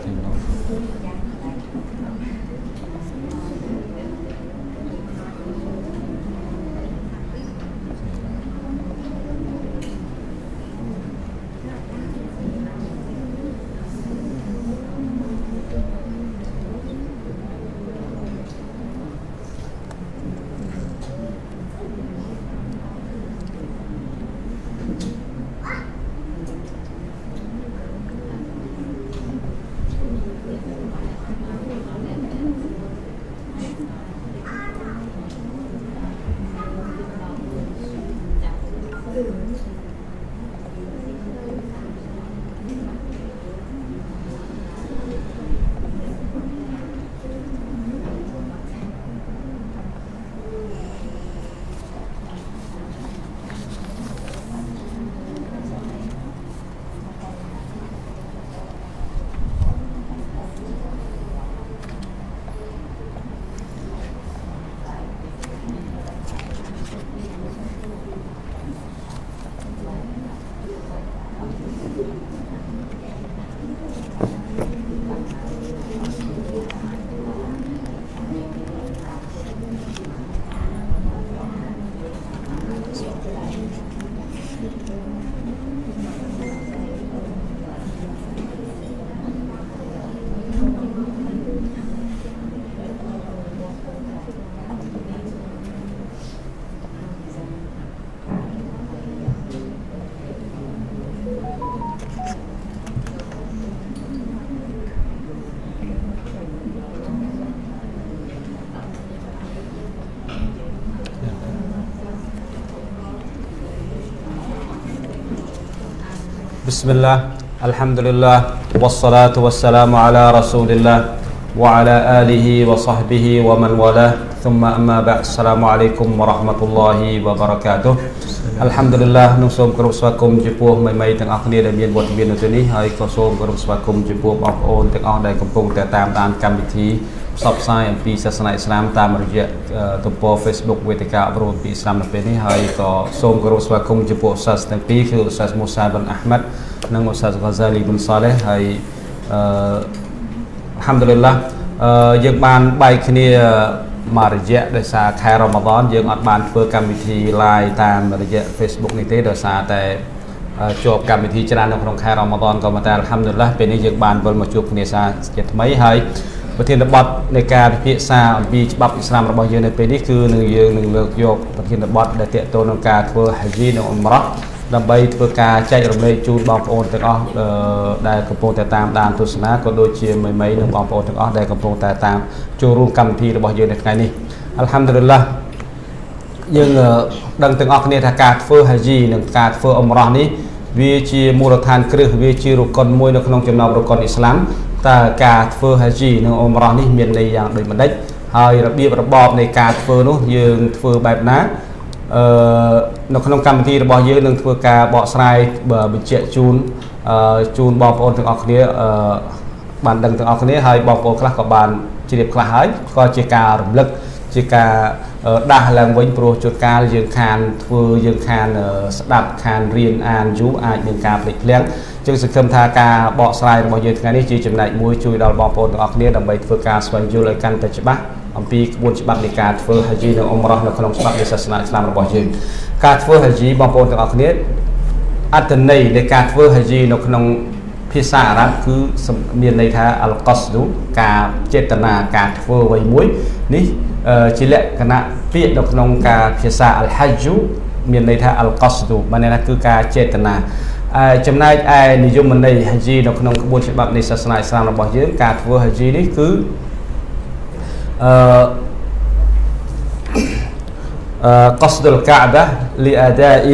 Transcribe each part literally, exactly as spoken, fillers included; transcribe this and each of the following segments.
Bismillah, Alhamdulillah, wassalatu wassalamu ala rasulillah wa ala alihi wa sahbihi wa man walah. Thumma amma ba'd. Assalamualaikum warahmatullahi wabarakatuh. Alhamdulillah, nung som krup swakum jepuh mai-mai teng achគ្នាដែលមានវត្តមាននៅទីនេះហើយក៏សូមគោរពស្វាគមន៍ចំពោះបងប្អូនទាំងអស់ដែលកំពុងតែតាមដានកម្មវិធីផ្សព្វផ្សាយអំពីសាសនាអ៊ីស្លាមតាមរយៈទំព័រ Facebook វេទិកាអប់រំអំពីអ៊ីស្លាមនៅពេលនេះហើយក៏សូមគោរពស្វាគមន៍ចំពោះឧស្សាហ៍ទាំងពីរគឺឧស្សាហ៍មូសាប៊ិនអាហ្មាត់និងឧស្សាហ៍ Ghazali bin Saleh ហើយអឺ Alhamdulillah យើងបានបែកគ្នាមករយៈដោយសារខែរ៉ាម៉ាឌនយើងអត់បានធ្វើកម្មវិធី live តាមរយៈ Facebook នេះទេដោយសារតែជាប់កម្មវិធីច្រើននៅក្នុងខែរ៉ាម៉ាឌនក៏ប៉ុន្តែ Alhamdulillah ពេលនេះយើងបានវិលមកជួបគ្នាសារជាថ្មីហើយប្រធានបទនៃការពិភាក្សាអំពីច្បាប់អ៊ីស្លាមរបស់យើងនៅពេលនេះគឺនឹងយើងនឹងលើកយកប្រធានបទដែលទាក់ទងនឹងការធ្វើហាជីនិងអ៊ុំរ៉ាដើម្បីធ្វើការចែករំលែកជូនបងប្អូនទាំងអស់ដែលកំពុងតែតាមដានទស្សនាក៏ដូចជាមីមីនិងបងប្អូនទាំងអស់ដែលកំពុងតែតាមចូលរួមកម្មវិធីរបស់យើងនៅថ្ងៃនេះ Alhamdulillah យើងដឹងទាំងអស់គ្នាថាការធ្វើហាជីនិងការធ្វើអ៊ុំរ៉ានេះវាជាមូលដ្ឋានគ្រឹះវាជារុកុនមួយនៅក្នុងចំណោមរុកុនអ៊ីស្លាមតើការធ្វើហាជីនិងអ៊ុំរ៉ានេះមានន័យយ៉ាងដូចម្ដេចហើយរបៀបរបបនៃការធ្វើនោះយើងធ្វើបែបណាអឺនៅក្នុងកម្មវិធីរបស់យើងនឹងធ្វើការបកស្រាយបញ្ជាក់ជូនជូនបងប្អូនទាំងអស់គ្នាអឺបានដឹងទាំងអស់គ្នាហើយបងប្អូនខ្លះក៏បានជ្រាបខ្លះហើយក៏ជាការរំលឹកជាការដាស់ឡើងវិញព្រោះជួនកាលយើងខានធ្វើយើងខានស្ដាប់ខានរៀនអានយូរអាចមានការភ្លេចភ្លាំងចឹងសង្ឃឹមថាការបកស្រាយរបស់យើងថ្ងៃនេះជាចំណែកមួយជួយដល់បងប្អូនទាំងអស់គ្នាដើម្បីធ្វើការស្វែងយល់ឲ្យកាន់តែច្បាស់អំពីក្បួនច្បាប់នៃការធ្វើហាជីនិងអ៊ុំរ៉ានៅក្នុងច្បាប់នៃសាសនាអ៊ីស្លាមរបស់យើងការធ្វើហាជីបងប្អូនទាំងអស់គ្នាអត្ថន័យនៃការធ្វើហាជីនៅក្នុងភាសាអារ៉ាប់គឺមានន័យថាអលកស្ឌូការចេតនាការធ្វើអ្វីមួយនេះជាលក្ខណៈពាក្យនៅក្នុងការភាសាអលហាជូមានន័យថាអលកស្ឌូបានន័យថាគឺការចេតនាចំណែកឯនិយមន័យហាជីនៅក្នុងក្បួនច្បាប់នៃសាសនាអ៊ីស្លាមរបស់យើងការធ្វើហាជីនេះគឺអឺ قصد الكعبة لأداء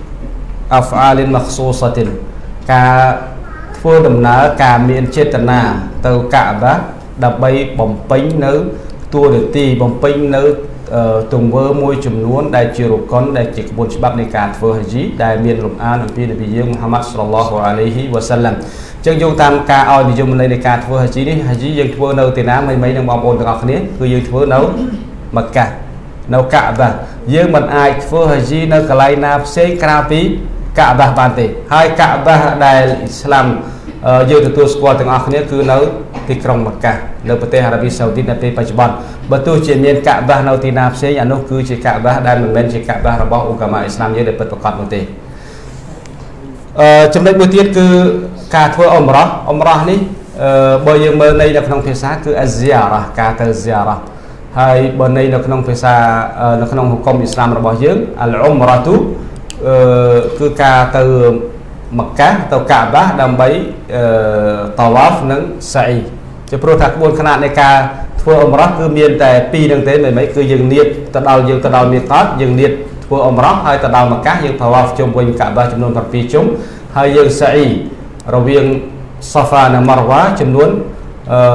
أفعال مخصوصة ការធ្វើដំណើរការមានចេតនាទៅកាបាដើម្បីបំពេញនៅតួនាទីបំពេញនៅទង្វើមួយចំនួនដែលជារុកុនដែលជាក្បួនច្បាប់នៃការធ្វើហាជីដែលមានលំអានអំពីនប៊ីយើងមូហាម៉ាត់សល្លឡោះអាឡៃហ៊ីវ៉ាសាឡាំចឹងយោងតាមការឲ្យនិយមន័យនៃការធ្វើហាជីនេះហាជីយើងធ្វើនៅទីណាមីមីនឹងបងប្អូនទាំងអស់គ្នាគឺយើងធ្វើនៅមក្កានៅកាបាយើងមិនអាចធ្វើហាជីនៅកន្លែងណាផ្សេងក្រៅពីកាបាបានទេហើយកាបាដែលអ៊ីស្លាមយើងទទួលស្គាល់ទាំងអស់គ្នាគឺនៅទីក្រុងម៉ាកានៅប្រទេសអារ៉ាប៊ីសាអូឌីតនៅពេលបច្ចុប្បន្នបើទោះជាមានកាបានៅទីណាផ្សេងអានោះគឺជាកាបាដែលមិនមែនជាកាបារបស់ឧកាម៉ាអ៊ីស្លាមយើងដែលពិតប្រាកដនោះទេអឺចំណុចមួយទៀតគឺការធ្វើអ៊ុំរ៉ាអ៊ុំរ៉ានេះបើយើងមើលនៃនៅក្នុងភាសាគឺអាហ្ស៊ីយ៉ារ៉ាការទៅហ្ស៊ីយ៉ារ៉ាហើយបើនៃនៅក្នុងភាសានៅក្នុងហុកមអ៊ីស្លាមរបស់យើងអលអ៊ុំរ៉ាទូគឺការទៅម៉ាកាទៅកាបាដើម្បីតវ៉ាហ្វនិងសាអ៊ីជាព្រោះថាក្បួនខ្នាតនៃការធ្វើអ៊ុំរ៉ាគឺមានតែពីរនឹងទេមិនមែនគឺយើងនៀតទៅដល់យើងទៅដល់មីកាតយើងនៀតធ្វើអ៊ុំរ៉ាហើយទៅដល់ម៉ាកាយើងតវ៉ាហ្វជុំវិញកាបាចំនួនbảyជុំហើយយើងសាអ៊ីរវាងសាហ្វានិងម៉ារវ៉ាចំនួនអឺ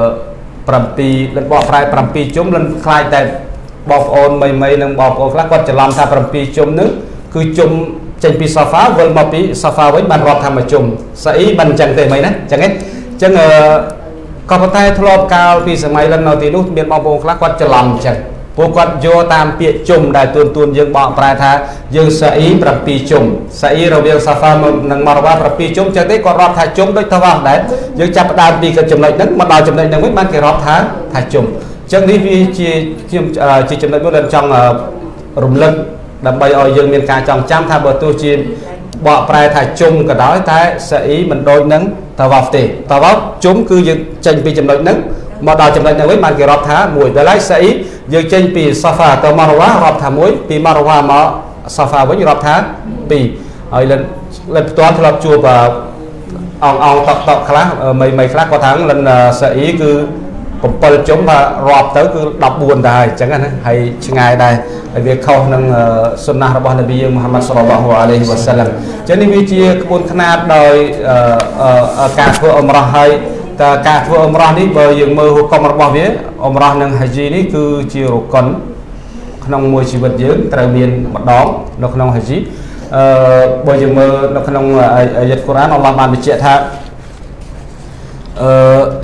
7លិនបកប្រែ7ជុំលិនខ្លាយតែបងប្អូនមីមីនិងបងប្អូនខ្លះគាត់ច្រឡំថា7ជុំនឹងគឺជុំចេញពីសាហ្វាវិលមកពីសាហ្វាវិញបានរាប់ថាមួយជុំសាអ៊ីបានអញ្ចឹងទេមិនណាអញ្ចឹងទេអញ្ចឹងក៏ប៉ុន្តែធ្លាប់កាលពីសម័យលិននៅទីនោះមានបងប្អូនខ្លះគាត់ច្រឡំអញ្ចឹងពួកគាត់យកតាមពាក្យជុំដែលទួនទួនយើងបកប្រែថាយើងសាអ៊ី7ជុំសាអ៊ីរវាងសាហ្វានិងម៉ារវ៉ា7ជុំអញ្ចឹងទេគាត់រាប់ថាជុំដូចតវ៉ាដែរយើងចាប់ផ្ដើមពីចំណុចហ្នឹងមកដល់ចំណុចហ្នឹងវិញបានគេរាប់ថាថាជុំអញ្ចឹងនេះវាជាខ្ញុំជាចំណុចមួយដែលចង់រំលឹកដើម្បីឲ្យយើងមានការចងចាំថាបើទោះជាបកប្រែថាជុំក៏ដោយតែសាអ៊ីមិនដូចនឹងតវ៉ាហ្វទេតវ៉ាហ្វជុំគឺយើងចេញពីចំណុចហ្នឹងមកដល់ចំណុចហ្នឹងវិញបានគេរាប់ថាមួយដល់ហើយសាអ៊ីយើងចេញពីសាហ្វាទៅម៉ារវ៉ារាប់ថាមួយពីម៉ារវ៉ាមកសាហ្វាវិញរាប់ថាពីរហើយលិនលិនផ្ទាល់ធ្លាប់ជួបអងអងតកតកខ្លះមីមីខ្លះគាត់ថាលិនសាអ៊ីគឺ7ជុំថារាប់ទៅគឺ14ដែរអញ្ចឹងណាហើយឆ្ងាយដែរហើយវាខុសនឹងសុនណះរបស់នប៊ីយើងមូហាម៉ាត់សល្លឡោះអាឡៃហ៊ីវ៉ាសាឡាំអញ្ចឹងនេះវាជាក្បួនខ្នាតដោយការធ្វើអ៊ុំរ៉ាហើយតើការធ្វើអ៊ុំរ៉ានេះបើយើងមើលហុកមរបស់វាអ៊ុំរ៉ានិងហាជីនេះគឺជារុកុនក្នុងមួយជីវិតយើងត្រូវមានម្ដងនៅក្នុងហាជីអឺបើយើងមើលនៅក្នុងអាយ៉ាតកូរ៉ានអល់ឡោះបានបញ្ជាក់ថាអឺ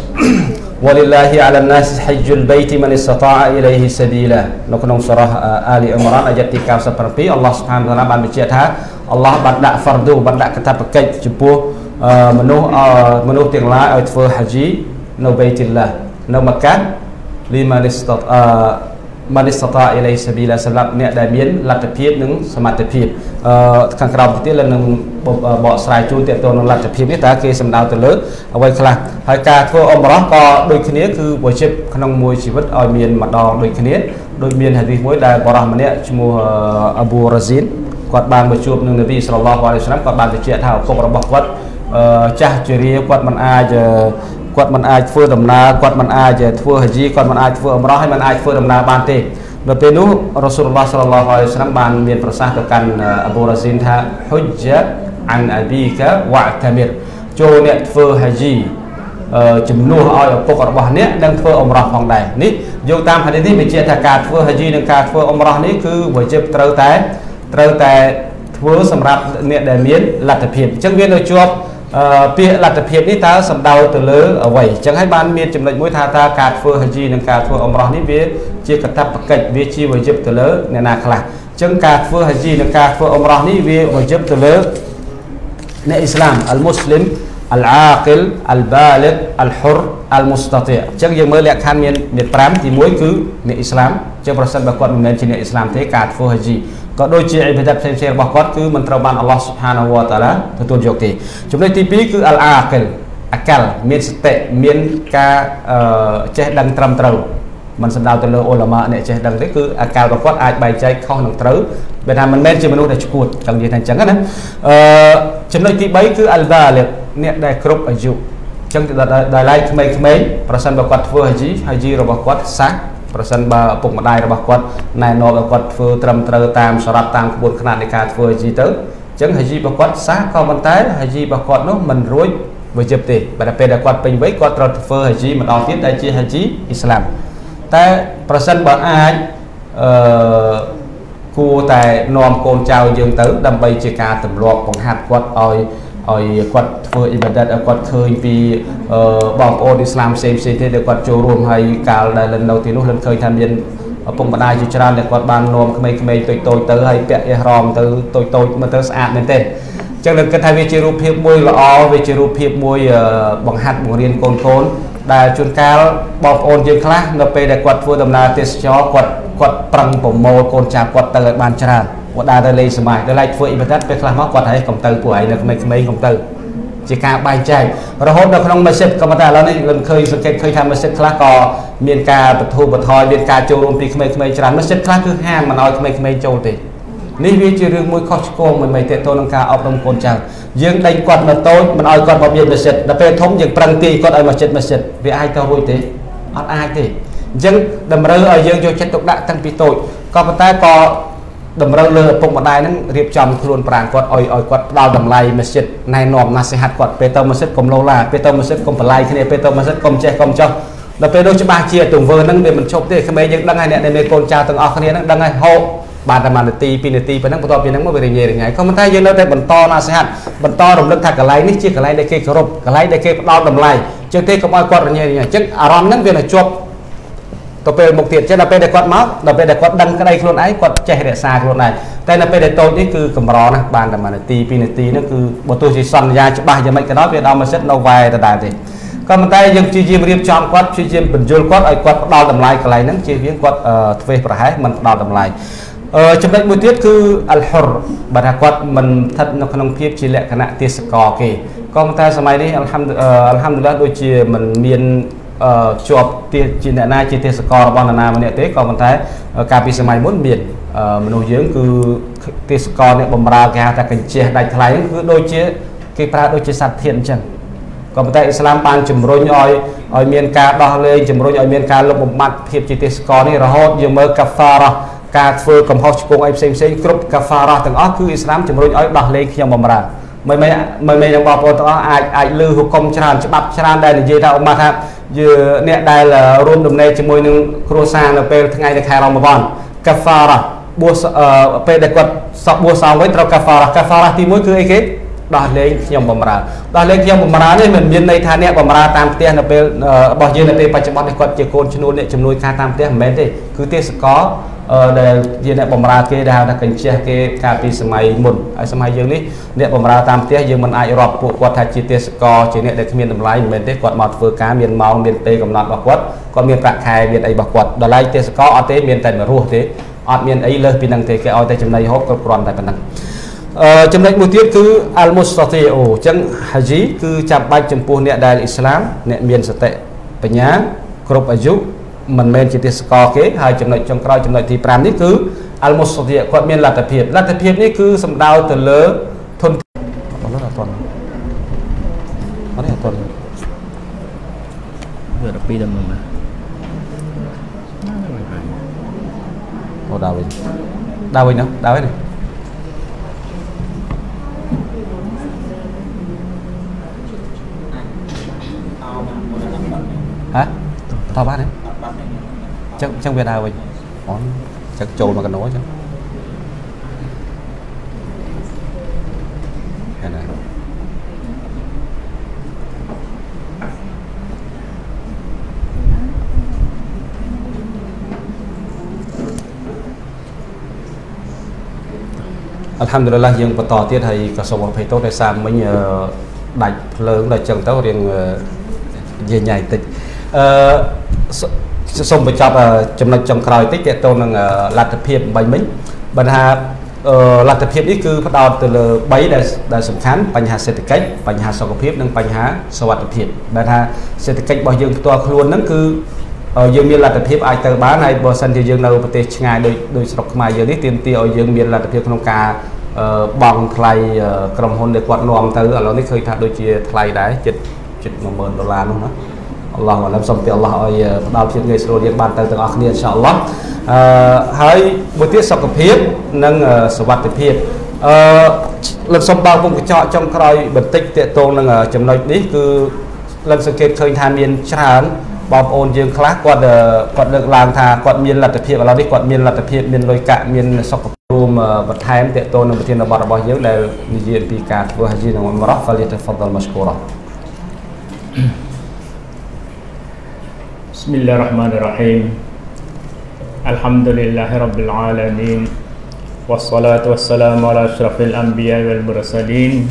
ولله على الناس حج البيت من استطاع إليه سبيلا នៅក្នុងសូរ៉ាអាលីអ៊ុមរ៉ានអាយ៉ាតទី97អល់ឡោះស៊ុបហានតាឡាបានបញ្ជាក់ថាអល់ឡោះបានដាក់ហ្វារឌូបានដាក់កាតព្វកិច្ចចំពោះមនុស្សមនុស្សទាំងឡាយឲ្យធ្វើហាជីនៅបៃតុលឡាហ៍នៅម៉ាកាលីម៉ានីស្តាអឺម៉ានីស្តាអ៊ីឡៃសាប៊ីឡាសម្រាប់អ្នកដែលមានលទ្ធភាពនិងសមត្ថភាពអឺខាងក្រោមទៀតលើនឹងបកស្រាយជូនទាក់ទងនឹងលទ្ធភាពនេះតើគេសំដៅទៅលើអ្វីខ្លះហើយការធ្វើអ៊ុំរ៉ាក៏ដូចគ្នាគឺវ៉ាជីបក្នុងមួយជីវិតឲ្យមានម្ដងដូចគ្នាដូចមានហាឌីសមួយដែលបរិះម្នាក់ឈ្មោះអាប៊ូរ៉ាស៊ីនគាត់បានមកជួបនឹងនប៊ីសល្លឡោះអាឡៃហ៊ីវ៉ាសល្លាមគាត់បានបញ្ជាក់ថាឪពុករបស់គាត់ចាស់ជរាគាត់មិនអាចគាត់មិនអាចធ្វើដំណើរគាត់មិនអាចធ្វើហាជីគាត់មិនអាចធ្វើអ៊ុំរ៉ាហើយមិនអាចធ្វើដំណើរបានទេនៅពេលនោះរ៉ាស៊ូលឡោះសល្លឡោះអាឡៃហ៊ីវ៉ាសល្លាមបានមានប្រសាសន៍ទៅកាន់អាប៊ូរ៉ាស៊ីនថាហ៊ុជៈអានអាប៊ីកាវ៉ាតាមីរចូលអ្នកធ្វើហាជីជំនួសឲ្យឪពុករបស់អ្នកនឹងធ្វើអ៊ុំរ៉ាផងដែរនេះយកតាមហាឌីសនេះបញ្ជាក់ថាការធ្វើហាជីនិងការធ្វើអ៊ុំរ៉ានេះគឺវ៉ាជីបត្រូវតែត្រូវតែធ្វើសម្រាប់អ្នកដែលមានលទ្ធភាពអញ្ចឹងវានៅជាប់ពាក្យលទ្ធភាពនេះតើសំដៅទៅលើអ្វីអញ្ចឹងហើយបានមានចំណុចមួយថាតើការធ្វើហាជីនិងការធ្វើអ៊ុំរ៉ានេះវាជាកាតព្វកិច្ចវាជាវ៉ាជីបទៅលើអ្នកណាខ្លះអញ្ចឹងការធ្វើហាជីនិងការធ្វើអ៊ុំរ៉ានេះវាវ៉ាជីបទៅលើអ្នកអ៊ីស្លាមអលមូស្លីមអលអាគិលអលបាលិកអលហ៊ុរអលមុស្តាទីអញ្ចឹងយើងមើលលក្ខខណ្ឌមានមាន5ទី1គឺអ្នកអ៊ីស្លាមអញ្ចឹងប្រសិនបើគាត់មិនមែនជាអ្នកអ៊ីស្លាមទេការធ្វើហាជីក៏ដូចជាអ៊ីបាដាតផ្សេងៗរបស់គាត់គឺមិនត្រូវបានអល់ឡោះស៊ុបហានាហ៊ូវតាឡាទទួលយកទេចំណុចទី2គឺអលអាគិលអកាលមានសតិមានការចេះដឹងត្រឹមត្រូវមិនសំដៅទៅលើអ៊ុលាម៉ាអ្នកចេះដឹងទេគឺអកាលរបស់គាត់អាចបែងចែកខុសនឹងត្រូវបើថាមិនមែនជាមនុស្សដែលឈួតចង់និយាយថាអញ្ចឹងណាអឺចំណុចទី3គឺអលបាលិកអ្នកដែលគ្រប់អាយុអញ្ចឹងដល់ឡៃក្មេងៗប្រសិនបើគាត់ធ្វើហាជីហាជីរបស់គាត់សះប្រសិនបើឪពុកម្ដាយរបស់គាត់ណែនាំឲ្យគាត់ធ្វើត្រឹមត្រូវតាមសរាប់តាមក្បួនខ្នាតនៃការធ្វើហាជីទៅអញ្ចឹងហាជីរបស់គាត់សះក៏ប៉ុន្តែហាជីរបស់គាត់នោះមិនរួចវ៉ាជីបទេបើតែពេលដែលគាត់ពេញវ័យគាត់ត្រូវធ្វើហាជីម្ដងទៀតដែលជាហាជីអ៊ីស្លាមតែប្រសិនបើអាចអឺគួរតែនាំកូនចៅយើងទៅដើម្បីជាការទម្លាប់បង្ហាត់គាត់ឲ្យឲ្យគាត់ធ្វើអ៊ីបាដាតឲ្យគាត់ឃើញពីបងប្អូនអ៊ីស្លាមផ្សេងផ្សេងទេដែលគាត់ចូលរួមហើយកាលដែលនៅទីនោះលិនឃើញថាមានឪពុកម្ដាយជាច្រើនដែលគាត់បាននាំក្មេងៗតូចតូចទៅហើយពាក់អ៊ីហ្រ៉ាមទៅតូចតូចមកទៅស្អាតមែនទេអ chẳng được cái thay vì chế rụp hiệp môi là ó về chế rụp hiệp môi bằng hạt bằng riêng côn côn đại chuyên cao bọc ôn dương khác nó về để quật vừa tầm là tết cho quật quật prang của mồ côn trà quật từ bàn trà quật đa đây lấy sớm mai đây lại vừa im tết về làm quật hay công tử của ấy là mấy mấy công tử chỉ cả bài chạy rồi hốt được không mà xếp công ta là này lần khơi sự kiện khơi tham mà xếp khác có miền ca bật thu bật thoi miền ca châu rôm thì mấy mấy trà nó xếp khác thứ hai mà nói mấy mấy châu thì ní vì chỉ riêng mũi khó cô mình mấy tệ tôi nâng cao ốc đông côn trà dương đánh quạt mà tôi mình nói quạt bao nhiêu mà xếp là về thống dương prang ti quạt ai mà chết mà xếp vì ai tao vui thế ăn ai thế dân đầm rơ ở dương cho chết tục đại tăng bị tội có một tay có đầm rơ lừa bụng một đài nó riệp chồng luôn prang quạt oi oi quạt đào đầm lầy mà xếp này nòm mà sẽ hạt quạt pe tao mà xếp cùng lâu là pe tao mà xếp cùng phải lầy cái này pe tao mà xếp cùng che cùng cho là pe đôi cho ba chia tùng vơ nâng để mình chụp thế cái mấy những đăng hay nè để mấy con cha từng ở cái này đăng hay hộ bàn làm ăn ti pin ti phần năng to pin năng mới về nghề được ngày không mình thấy dân đâu đây bẩn to là sẽ hạt bẩn to đồng lực thạch cả lấy ní chia cả lấy để kê cả rộp cả lấy để kê đau đầm lầy chưa thế không ai quạt như này chứ aram năng viên là chuột tôi về một tiền chứ là về để quạt máu là về để quạt đăng cái đây luôn ấy quạt che để xa luôn này đây là về để tôi ní cứ cầm rò này bàn làm ăn ti pin ti nó cứ bộ tôi chỉ xoắn ra cho ba giờ mấy cái đó về đâu mà xét lâu vài là đại thì còn mình tay dân chi chiêm riêng trong quạt chi chiêm bình dương quạt ở quạt đau đầm lầy cả lấy năng chi viên quạt về phải hay mình đau đầm lầy trong đây một tiết cứ al-hur bản quát mình thật nó không phiếp chỉ lệ cái nạn tiết score kì còn ta sau này đi alhamdulillah đôi chia mình miền chụp tiết chỉ lệ này chỉ tiết score bao nhiêu mà nè thế còn mình thấy cà phê sau này muốn miền mình nuôi dưỡng cứ tiết score này bầm ra cái ta cần chia đại thái cứ đôi chia cái pra đôi chia sát thiện chẳng còn tại Islam ban chùm rối nhoi ở miền ca đo lên chùm rối ở miền ca lục một mặt phiếp chỉ tiết score này rồi hốt dùng mơ cà phêการฝึกกับฮอชกงไอเซมเซกรุ๊ปกาฟาราต่างอ๋อคืออิสลามจะมุ่งเอาดักเลี้ยงยังบ่มาไม่ไม่ไม่ไม่ยังบอกว่าต่างอ๋อไอไอลือหุกคมชราญฉบับชราญได้ในยีดาวมาครับยืเนี่ยได้ละรุ่นดำเนินจะมุ่งหนึ่งครัวซานเป็นทั้งไงในแคร์เรามาบ้านกาฟาราบัวเอ่อเป็นเด็กวัดสับบัวสาวไว้ตรากาฟารากาฟาราที่มุ่งคือไอ้เกศดักเลี้ยงยังบ่มาดักเลี้ยงยังบ่มาเนี่ยเหมือนมีในทางเนี่ยบ่มาตามเตี้ยในเป็นบอกยืนในเป็นปัจจุบันในกฎเจ้าโกนชนูเนี่ยจำนวนการตามเตี้ยเหมือนที่คือเตี้ยสกอđể gì này bầm ra kia đào là cần chia cái cà phê sớm mai muộn, sớm mai dương đi, này bầm ra tam tiết dương mình ai rọp bộ quạt thay chi tiết score chỉ này để miền đầm lái miền tây quạt mọt vừa cá miền màu miền tây cầm nọt bạc quạt, còn miền bạc khai miền ấy bạc quạt, đợt lái tiết score ở tây miền tây mà ruột thế, ở miền ấy lên miền năng thế cái ở tây trong này hốt có còn tại miền năng. Trong này một tiết cứ al-mustati'u chẳng haji cứ chạm bạch trong buôn nẹt đại Islam nẹt miền sạch tệ, bên nhá, group ở giúp mình men chỉ tiết score kế haiចំណុចចុងក្រោយចំណុចទីfiveនេះគឺ al-mustati គាត់មានលទ្ធភាពលទ្ធភាពនេះគឺសំដៅទៅលើធនអត់អត់អត់អត់អត់វាដល់ពីដល់មកអូដល់វិញដល់វិញណាដល់វិញហ៎តោះបានទេchẳng chẳng biết nào vậy, món chắc trâu mà cần nói chứ, cái này, alhamdulillah dương bắt tỏ tiết thầy cả số một thầy tốt để sang mấy đại lớn đại trường tao riêng về nhảy tịch xongไปจับจำนวนจำครอยติ๊กเตัวนึงลัทธิใบมิ้งปัญหาลัทธินี้คือพระดาวตัวใบได้ได้สำคัญปัญหาเศรษฐกิจปัญหาสุขภาพนั่งปัญหาสวัสดิภาพปัญหาเศรษฐกิจบ่ยังตัวครัวนั่นคือยังมีลัทธิไอเตอร์บ้านในบริษัทที่ยังเราประเทศไงโดยโดยสรุปมาอย่างนี้เตรียมเตียวยังมีลัทธิขนมกาบองไทยกรมหุ่นเด็กวัดนวมเตอร์เรานี่เคยทำโดยเฉลี่ยไทยได้เจ็ดเจ็ดหมื่นดอลลาร์นู่นนะอัลลอฮฺอัลลอฮฺสมเด็จอัลลอฮฺเอาดาวเทียมเงยสโลเดียบานเตอร์ต่างๆนี่อินชาอัลลอฮฺให้บุตรสุขภาพนั่งสวัสดิภาพหลังสมบัติผมก็เจาะจงคอยบันทึกเตะตรงนั่งจำนวนนี้คือหลังสังเกตเคยทานเมียนชาญบอมโอนยืนคลาสกอดกอดเลือกลางทากอดเมียนลัทธิภาพเราได้กอดเมียนลัทธิภาพเมียนลอยกะเมียนสุขภาพรวมบัตรไทม์เตะตรงในประเทศนบารบเยอะแล้วนิยมปีการว่าฮัจญ์ของมรอฟฟัลลิตฟัดดัลมัชกูรอ Bismillahirrahmanirrahim. Alhamdulillahirabbil alamin. wassalatu wassalamu ala asyrafil anbiya wal mursalin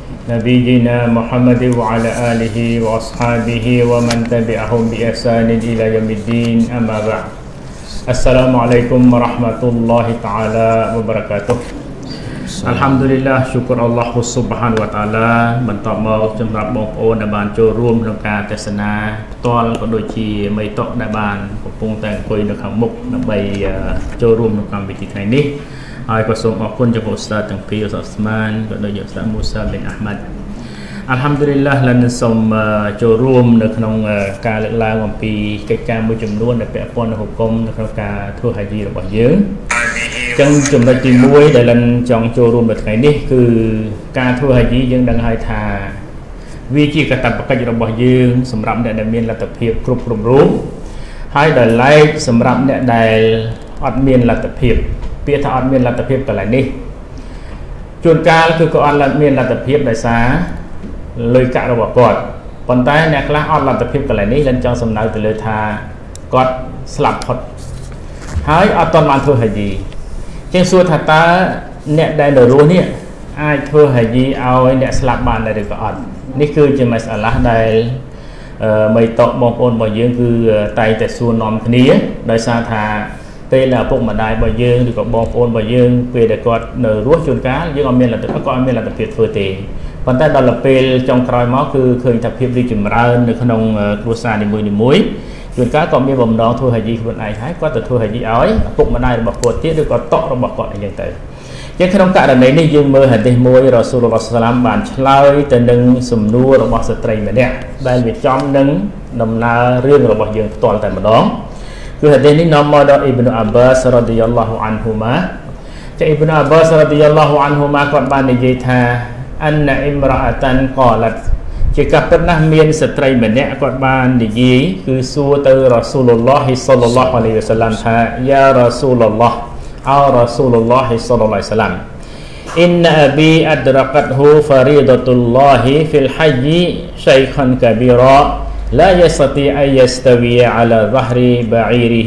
nabiyina Muhammad wa ala alihi wa ashabihi wa man tabi'ahum bi ihsanin ila yaumiddin amma ba'd. Assalamualaikum warahmatullahi taala wabarakatuh. Alhamdulillah ជូរAllah Subhanahu wa taala បន្តមកសម្រាប់បងប្អូនដែលបានចូលរួមក្នុងការទេសនាផ្ទាល់ក៏ដូចជាមេតុដែលបានកំពុងតែអង្គុយនៅខាងមុខដើម្បីចូលរួមក្នុងកម្មវិធីថ្ងៃនេះហើយក៏សូមអរគុណចំពោះឧស្សាហ៍ទាំងពីរឧស្សាហ៍ស្មានក៏ដូចជាឧស្សាហ៍មូសាប៊ីនអាហ្មាត់ Alhamdulillah លនសូមចូលរួមនៅក្នុងការលើកឡើងអំពីកិច្ចការមួយចំនួនដែលពាក់ព័ន្ធនឹងហុគមនៅក្នុងការធ្វើហាជីរបស់យើងចឹងចំណុចទីមួយដែលលនចង់ចូលរួមនៅថ្ងៃនេះគឺការធ្វើហាជីយើងដឹងហើយថាវាជាកាតព្វកិច្ចរបស់យើងសម្រាប់អ្នកដែលមានលទ្ធភាពគ្រប់គ្រប់រូបហើយដែលឡែកសម្រាប់អ្នកដែលអត់មានលទ្ធភាពពាក្យថាអត់មានលទ្ធភាពកន្លែងនេះជួនកាលគឺក៏អត់មានលទ្ធភាពដោយសារលុយកាក់របស់គាត់ប៉ុន្តែអ្នកខ្លះអត់លទ្ធភាពកន្លែងនេះលនចង់សំដៅទៅលើថាគាត់ស្លាប់ផុតហើយអត់ទាន់បានធ្វើហាជីជាងសួរថាតើអ្នកដែលនៅរស់នេះអាចធ្វើហាជីឲ្យអ្នកស្លាប់បានដែរឬក៏អត់នេះគឺជាម៉ាសាឡាដែលមីតកបងប្អូនរបស់យើងគឺតែងតែសួរនាំគ្នាដោយសារថាពេលឪពុកម្ដាយរបស់យើងឬក៏បងប្អូនរបស់យើងពេលដែលគាត់នៅរស់ជួនកាលយើងអត់មានលទ្ធភាពគាត់អត់មានលទ្ធភាពធ្វើទេប៉ុន្តែដល់ពេលចុងក្រោយមកគឺឃើញថាភាពរីកចម្រើននៅក្នុងគ្រួសារនីមួយៗជួនកាលក៏មានបំណងធ្វើហាជីខ្លួនឯងហើយគាត់ទៅធ្វើហាជីឲ្យឪពុកម្ដាយរបស់គាត់ទៀតឬក៏តក់របស់គាត់អីចឹងទៅជាក្នុងករណីនេះយើងមើលហាឌីសមួយរ៉ាស៊ូលឡោះសាឡាមបានឆ្លើយទៅនឹងសំណួររបស់ស្ត្រីម្នាក់ដែលវាចំនឹងដំណើររឿងរបស់យើងផ្ទាល់តែម្ដងគឺហាឌីសនេះនាំមកដោយអ៊ីប្នុអាបាសរ៉ាឌីយ៉ាឡោះអានហ៊ូម៉ាចាអ៊ីប្នុអាបាសរ៉ាឌីយ៉ាឡោះអានហ៊ូម៉ាគាត់បាននិយាយថាអនអ៊ីមរ៉ាតានកឡាត់ជាការពិតណាស់មានស្ត្រីម្នាក់គាត់បាននិយាយគឺសួរទៅរ៉ាស៊ូលឡោះសល្លឡោះអាឡៃហ៊ីវ៉ាសាឡាមថាយ៉ារ៉ាស៊ូលឡោះអោរ៉ាស៊ូលឡោះសល្លឡោះអាឡៃហ៊ីវ៉ាសាឡាមអ៊ីនអប៊ីអដរកតហ៊ូហ្វារីដតុលឡោះហ្វីលហជ្ជឆៃខានកាប៊ីរ៉ាلا يستطيع أن يستوي على ظهر بعيره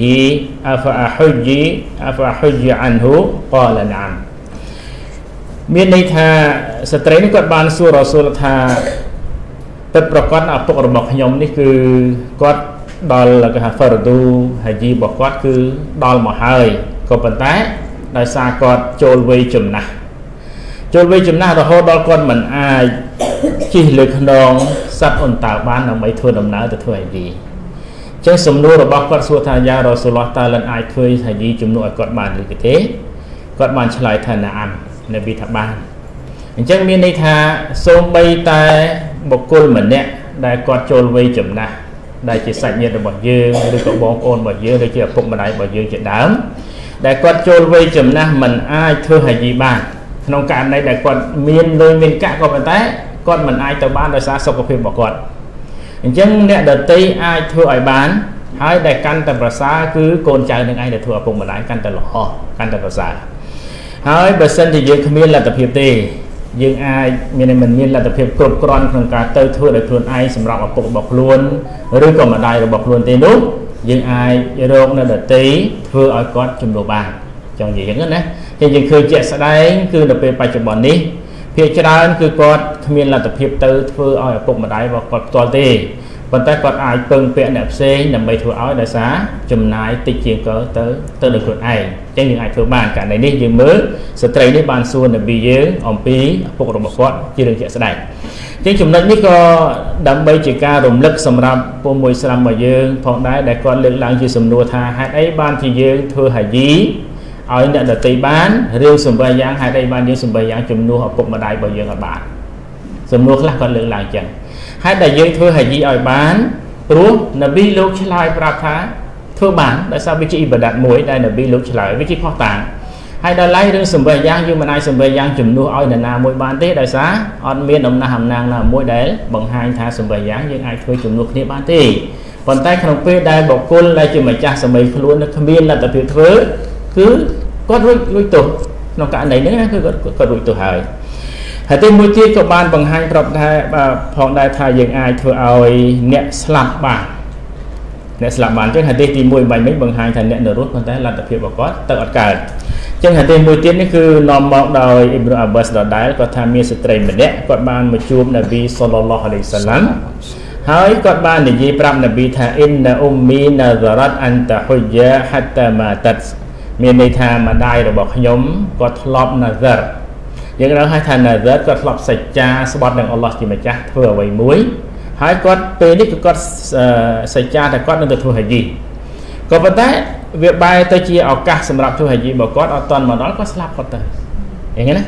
أفأحج أفأحج عنه قال نعم មានន័យថាស្ត្រីនេះគាត់បានសួររ៉ាស៊ូលថាពិតប្រកបឪពុករបស់ខ្ញុំនេះគឺគាត់ដល់គេហៅហ្វារឌូហាជីរបស់គាត់គឺដល់មកហើយក៏ប៉ុន្តែដោយសារគាត់ចូលវ័យចំណាស់ចូលវ័យចំណាស់រហូតដល់គាត់មិនអាចជិះលើខ្នងសត្វអ៊ុនតើបានដើម្បីធ្វើដំណើរទៅធ្វើហាជីចឹងសំណួររបស់គាត់សួរថាយ៉ារ៉ាស៊ូលឡោះតើលិនអាចធ្វើហាជីជំនួសឲ្យគាត់បានឬទេគាត់បានឆ្លើយថាណាអាំនប៊ីថាបានអញ្ចឹងមានន័យថាសូម្បីតែបុគ្គលម្នាក់ដែលគាត់ចូលវ័យចំណាស់ដែលជាសាច់ញាតិរបស់យើងឬក៏បងប្អូនរបស់យើងឬជាឪពុកម្ដាយរបស់យើងជាដើមដែលគាត់ចូលវ័យចំណាស់មិនអាចធ្វើហាជីបានក្នុងករណីដែលគាត់មានលុយមានកាក់ក៏ប៉ុន្តែគាត់មិនអាចទៅបានដោយសារសុខភាពរបស់គាត់អញ្ចឹងអ្នកដទៃអាចធ្វើឲ្យបានហើយដែលកាន់តែប្រសើរគឺកូនចៅនឹងឯងដែលធ្វើឪពុកម្ដាយកាន់តែល្អកាន់តែប្រសើរហើយបើសិនជាយើងគ្មានលទ្ធភាពទេយើងអាចមានមិនមានលទ្ធភាពគ្រប់គ្រាន់ក្នុងការទៅធ្វើដោយខ្លួនឯងសម្រាប់ឪពុករបស់ខ្លួនឬក៏ម្ដាយរបស់ខ្លួនទេនោះយើងអាចរកនៅដទៃធ្វើឲ្យគាត់ជំនួសបានចង់និយាយហ្នឹងណាតែយើងឃើញជាក់ស្ដែងគឺនៅពេលបច្ចុប្បន្ននេះភាគច្រើនគឺគាត់គ្មានលទ្ធភាពទៅធ្វើឲ្យឪពុកម្ដាយរបស់គាត់ផ្ទាល់ទេប៉ុន្តែគាត់អាចពឹងពាក់អ្នកផ្សេងដើម្បីធ្វើឲ្យដោយសារចំណាយតិចជាងក៏ទៅទៅដោយខ្លួនឯងអញ្ចឹងយើងអាចធ្វើបានករណីនេះយើងមើលស្ត្រីនេះបានសួរនប៊ីយើងអំពីឪពុករបស់គាត់ជារឿងជាក់ស្ដែងអញ្ចឹងចំណុចនេះក៏ដើម្បីជាការរំលឹកសម្រាប់ពុំមួយស្រាំរបស់យើងផងដែរដែលគាត់លើកឡើងជាសំណួរថាហេតុអីបានជាយើងធ្វើហាជីឲ្យអ្នកដទៃបានរឿងសម្រាប់យ៉ាងហេតុអីបានយើងសម្រាប់យ៉ាងជំនួសឪពុកម្ដាយរបស់យើងឲ្យបានសំណួរខ្លះគាត់លើកឡើងអញ្ចឹងហើយដែលយើងធ្វើហាជីឲ្យបានព្រោះនប៊ីលោកឆ្លើយប្រាប់ថាធ្វើបានដោយសារវាជាអ៊ីបាដាតមួយដែលនប៊ីលោកឆ្លើយវាជាផុសតាងហើយដល់ឡែករឿងសម្រាប់យ៉ាងយើងមិនអាចសម្រាប់យ៉ាងជំនួសឲ្យនរណាមួយបានទេដោយសារអត់មានដំណះអំណាងណាមួយដែលបង្ហាញថាសម្រាប់យ៉ាងយើងអាចធ្វើជំនួសគ្នាបានទេប៉ុន្តែក្នុងពេលដែលបុគ្គលដែលជាម្ចាស់សម្រាប់ខ្លួនគ្មានលទ្ធភាពធ្វើគឺគាត់រួចរួចទោសក្នុងករណីនេះណាគឺគាត់គាត់រួចទោសហើយហើយទីមួយទៀតក៏បានបង្ហាញប្រាប់ថាផងដែរថាយើងអាចធ្វើឲ្យអ្នកស្លាប់បានអ្នកស្លាប់បានចឹងហាឌីសទីមួយបាញ់មិញបង្ហាញថាអ្នកនៅរស់ប៉ុន្តែលទ្ធភាពរបស់គាត់ទៅអត់កើតចឹងហេតុតែមួយទៀតនេះគឺនាំមកដោយអ៊ីប្ន អាប់បាសដដែលគាត់ថាមានស្ត្រីម្នាក់គាត់បានមកជួបនប៊ីសល្លឡោះអាឡៃសាឡាំហើយគាត់បាននិយាយប្រាប់នប៊ីថាអ៊ីនណាអ៊ុមមីណាសារ៉ាត់អានតាហ៊ុយ៉ាហាត់តាម៉ាតាត់មានន័យថាម្ដាយរបស់ខ្ញុំគាត់ធ្លាប់ណាហ្សារយើងដឹងហើយថាណាហ្សារគាត់ធ្លាប់សច្ចាស្បត់នឹងអល់ឡោះជាម្ចាស់ធ្វើអ្វីមួយហើយគាត់ពេលនេះគឺគាត់សច្ចាថាគាត់នឹងទៅធ្វើហាជីក៏ប៉ុន្តែវាបែរទៅជាឱកាសសម្រាប់ធ្វើហាជីរបស់គាត់អត់ទាន់មកដល់គាត់ស្លាប់គាត់ទៅអញ្ចឹងណា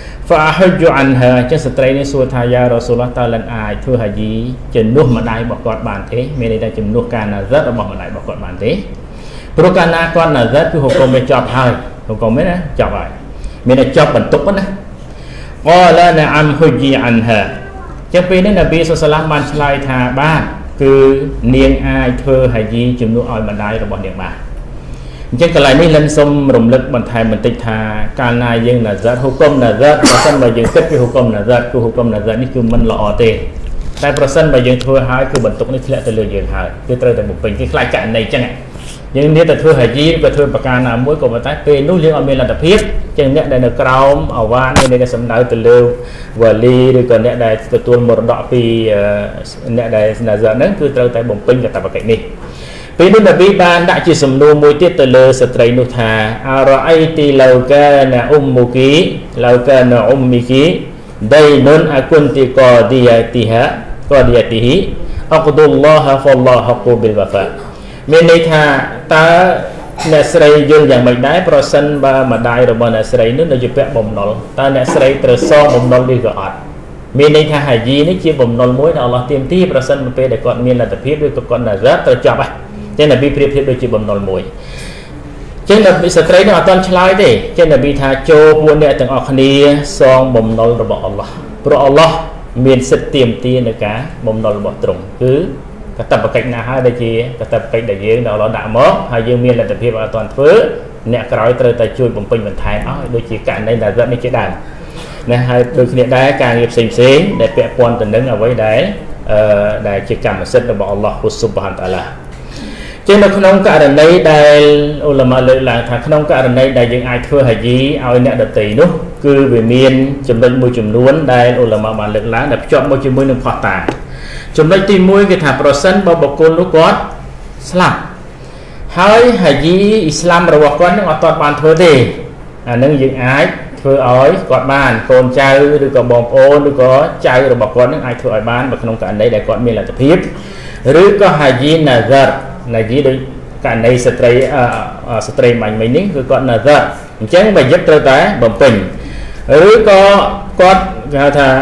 فأحج عنها ចឹងស្ត្រីនេះសួរថាយ៉ារ៉ាស៊ូលឡោះតើលិនអាចធ្វើហាជីជំនួសម្ដាយរបស់គាត់បានទេមានន័យថាជំនួសការណាហ្សាររបស់ម្ដាយរបស់គាត់បានទេព្រោះកាលណាគាត់ណាហ្សារគឺហុគមវាចប់ហើយហុគមហ្នឹងណាចប់ហើយមានតែចប់បន្ទុកណាអឡាណាអាំហ៊ុជីអានហាចឹងពេលនេះនប៊ីសល្លឡោះបានឆ្លើយថាបាទគឺនាងអាចធ្វើហាជីជំនួសឲ្យម្ដាយរបស់នាងបានអញ្ចឹងកន្លែងនេះលិនសុំរំលឹកបន្ថែមបន្តិចថាកាលណាយើងណាហ្សារហុគមណាហ្សារបើសិនបើយើងគិតពីហុគមណាហ្សារគឺហុគមណាហ្សារនេះគឺមិនល្អទេតែប្រសិនបើយើងធ្វើហើយគឺបន្ទុកនេះធ្លាក់ទៅលើយើងហើយគឺត្រូវតែបំពេញគេខ្លាចករណីអញ្ចឹងយើងនេះតែធ្វើហាជីក៏ធ្វើប្រការណាមួយក៏ប៉ុន្តែពេលនោះយើងអត់មានលទ្ធភាពចឹងអ្នកដែលនៅក្រោមអាវ៉ានមានតែសំដៅទៅលើវ៉ាលីឬក៏អ្នកដែលទទួលមរតកពីអ្នកដែលណាហ្សារហ្នឹងគឺត្រូវតែបំពេញកាតព្វកិច្ចនេះពេលនេះនប៊ីបានដាក់ជាសំណួរមួយទៀតទៅលើស្ត្រីនោះថាអរ៉ៃទីឡៅកាណាអ៊ុំមូគីឡៅកាណាអ៊ុំមីគីដៃនុនអគុនទីកោឌីយ៉ាទីហាកោឌីយ៉ាទីហ៊ីអក្ឌុលឡោះហ្វឡោះហកូប៊ីលវ៉ាហ្វាមានន័យថាតើអ្នកស្រីយល់យ៉ាងម៉េចដែរប្រសិនបើម្ដាយរបស់អ្នកស្រីនោះនៅជាពាក់បំណុលតើអ្នកស្រីត្រូវសងបំណុលនេះក៏អត់មានន័យថាហាជីនេះជាបំណុលមួយដែលអល់ឡោះទាមទារប្រសិនពេលដែលគាត់មានលទ្ធភាពឬក៏គាត់ណាហ្សារត្រូវចប់ហើយចឹងនប៊ីប្រៀបធៀបដូចជាបំណុលមួយចឹងនប៊ីស្ត្រីនេះអត់ទាន់ឆ្លើយទេចឹងនប៊ីថាចូលពួកអ្នកទាំងអស់គ្នាសងបំណុលរបស់អល់ឡោះព្រោះអល់ឡោះមានសិទ្ធិទាមទារនៅការបំណុលរបស់ទ្រង់គឺកតបកិច្ចណាហើយដែលជាកតបកិច្ចដែលយើងដល់ឡោះដាក់មកហើយយើងមានលទ្ធភាពអត់ទាន់ធ្វើអ្នកក្រោយត្រូវតែជួយបំពេញបន្ថែមអស់ដូចជាករណីដែលនេះជាដើមណាហើយដូចគ្នាដែរការងារផ្សេងផ្សេងដែលពាក់ព័ន្ធទៅនឹងអ្វីដែលអឺដែលជាកម្មសិទ្ធិរបស់អល់ឡោះស៊ុបហានតាឡាចឹងនៅក្នុងករណីដែលអ៊ុលម៉ាលើកឡើងថាក្នុងករណីដែលយើងអាចធ្វើហាជីឲ្យអ្នកដទៃនោះគឺវាមានចំណុចមួយចំនួនដែលអ៊ុលម៉ាបានលើកឡើងដែលភ្ជាប់មកជាមួយនឹងផតតាចំណុចទីមួយគឺថាប្រសិនបើបុគ្គលនោះគាត់ស្លាប់ហើយហាជីអ៊ីស្លាមរបស់គាត់នឹងអត់ទាន់បានធ្វើទេអានឹងយើងអាចធ្វើឲ្យគាត់បានកូនចៅឬក៏បងប្អូនឬក៏ចៅរបស់គាត់នឹងអាចធ្វើឲ្យបាននៅក្នុងករណីដែលគាត់មានលទ្ធភាពឬក៏ហាជីណាហ្សារណាជីដូចករណីស្ត្រីស្ត្រីមាញ់មិញនេះគឺគាត់ណាហ្សារអញ្ចឹងបើយឹកត្រូវតែបំពេញឬក៏គាត់គេហៅថា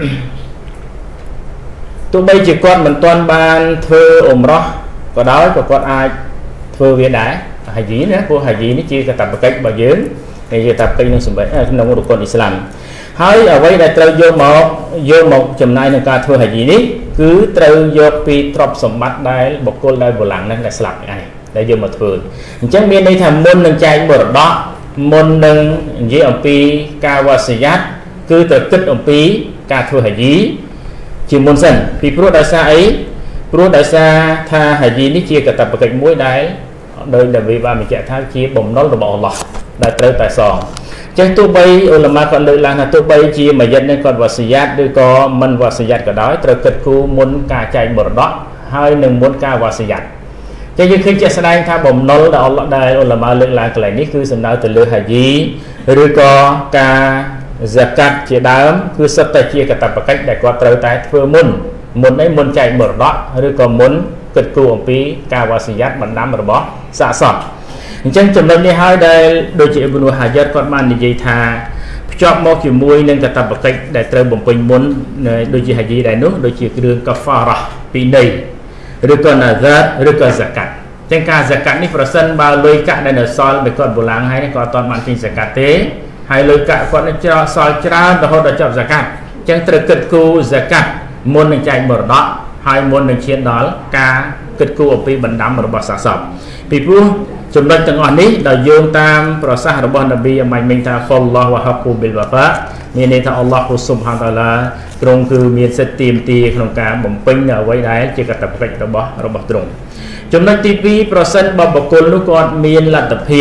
ទោះបីជាគាត់មិនទាន់បានធ្វើអ៊ុំរ៉ោះក៏ដោយក៏គាត់អាចធ្វើវាដែរហាជីណាព្រោះហាជីនេះជាកាតព្វកិច្ចរបស់យើងហើយជាកាតព្វកិច្ចនឹងសម្បត្តិក្នុងរកុនអ៊ីស្លាមហើយអ្វីដែលត្រូវយកមកយកមកចំណាយក្នុងការធ្វើហាជីនេះគឺត្រូវយកពីទ្រព្យសម្បត្តិដែលបុគ្គលដែលបលាំងហ្នឹងដែលស្លាប់ឯងដែលយកមកធ្វើអញ្ចឹងមានន័យថាមុននឹងចែកមរតកមុននឹងនិយាយអំពីការវ៉ាសយ៉ាត់គឺត្រូវគិតអំពីការធ្វើហាជីជាមុនសិនពីព្រោះដោយសារអីព្រោះដោយសារថាហាជីនេះជាកាតព្វកិច្ចមួយដែលដោយដែលវាបានបញ្ជាក់ថាជាបំណុលរបស់អល់ឡោះដែលត្រូវតែសងចឹងទោះបីអ៊ុលម៉ាគាត់លើកឡើងថាទោះបីជាម៉ាយិតនេះគាត់វ៉ាសយ៉ាត់ឬក៏មិនវ៉ាសយ៉ាត់ក៏ដោយត្រូវគិតគូរមុនការចែកមរតកហើយនឹងមុនការវ៉ាសយ៉ាត់ចឹងយើងឃើញជាក់ស្ដែងថាបំណុលដែលអល់ឡោះដែលអ៊ុលម៉ាលើកឡើងកន្លែងនេះគឺសំដៅទៅលើហាជីឬក៏ការ zakat ជាដើមគឺសិតតែជាកាតព្វកិច្ចដែលគាត់ត្រូវតែធ្វើមុនមុននេះមុនចែកមរតកឬក៏មុនគិតគូរអំពីការវ៉ាសយ៉ាត់បណ្ដាំរបស់សាកសពអញ្ចឹងចំណុចនេះហើយដែលដូចជាអ៊ីប្ន ហាយ៉ាត់គាត់បាននិយាយថាភ្ជាប់មកជាមួយនឹងកាតព្វកិច្ចដែលត្រូវបំពេញមុនដូចជាហាជីដែរនោះដូចជាគ្រឿងកាហ្វារ៉ាពីនៃឬក៏ណាហ្សារឬក៏ zakat អញ្ចឹងការ zakat នេះប្រសិនបើលុយកាក់ដែលនៅសល់ដែលគាត់បូឡាំងហើយគាត់អត់ទាន់បានចេញ zakat ទេហើយលុយកាក់គាត់នឹងច្រកសល់ច្រើនរហូតដល់ចប់ zakat អញ្ចឹងត្រូវគិតគូរ zakat មុននឹងចែកមរតកហើយមុននឹងឈានដល់ការគិតគូរអំពីបណ្ដាំរបស់សាកសពពីព្រោះចំណុចទាំងអស់នេះដោយយោងតាមប្រសាសន៍របស់នប៊ីអាម៉ាញ់មិញថាហ្វឡឡោះវ៉ាហាគូប៊ីលវ៉ាហ្វាមានន័យថាអល់ឡោះស៊ុបហានតាឡាទ្រង់គឺមានសិទ្ធិទាមទារក្នុងការបំពេញនៅអ្វីដែលជាកាតព្វកិច្ចរបស់របស់ទ្រង់ចំណុចទីពីរប្រសិនបើបុគ្គលនោះគាត់មានលទ្ធភាព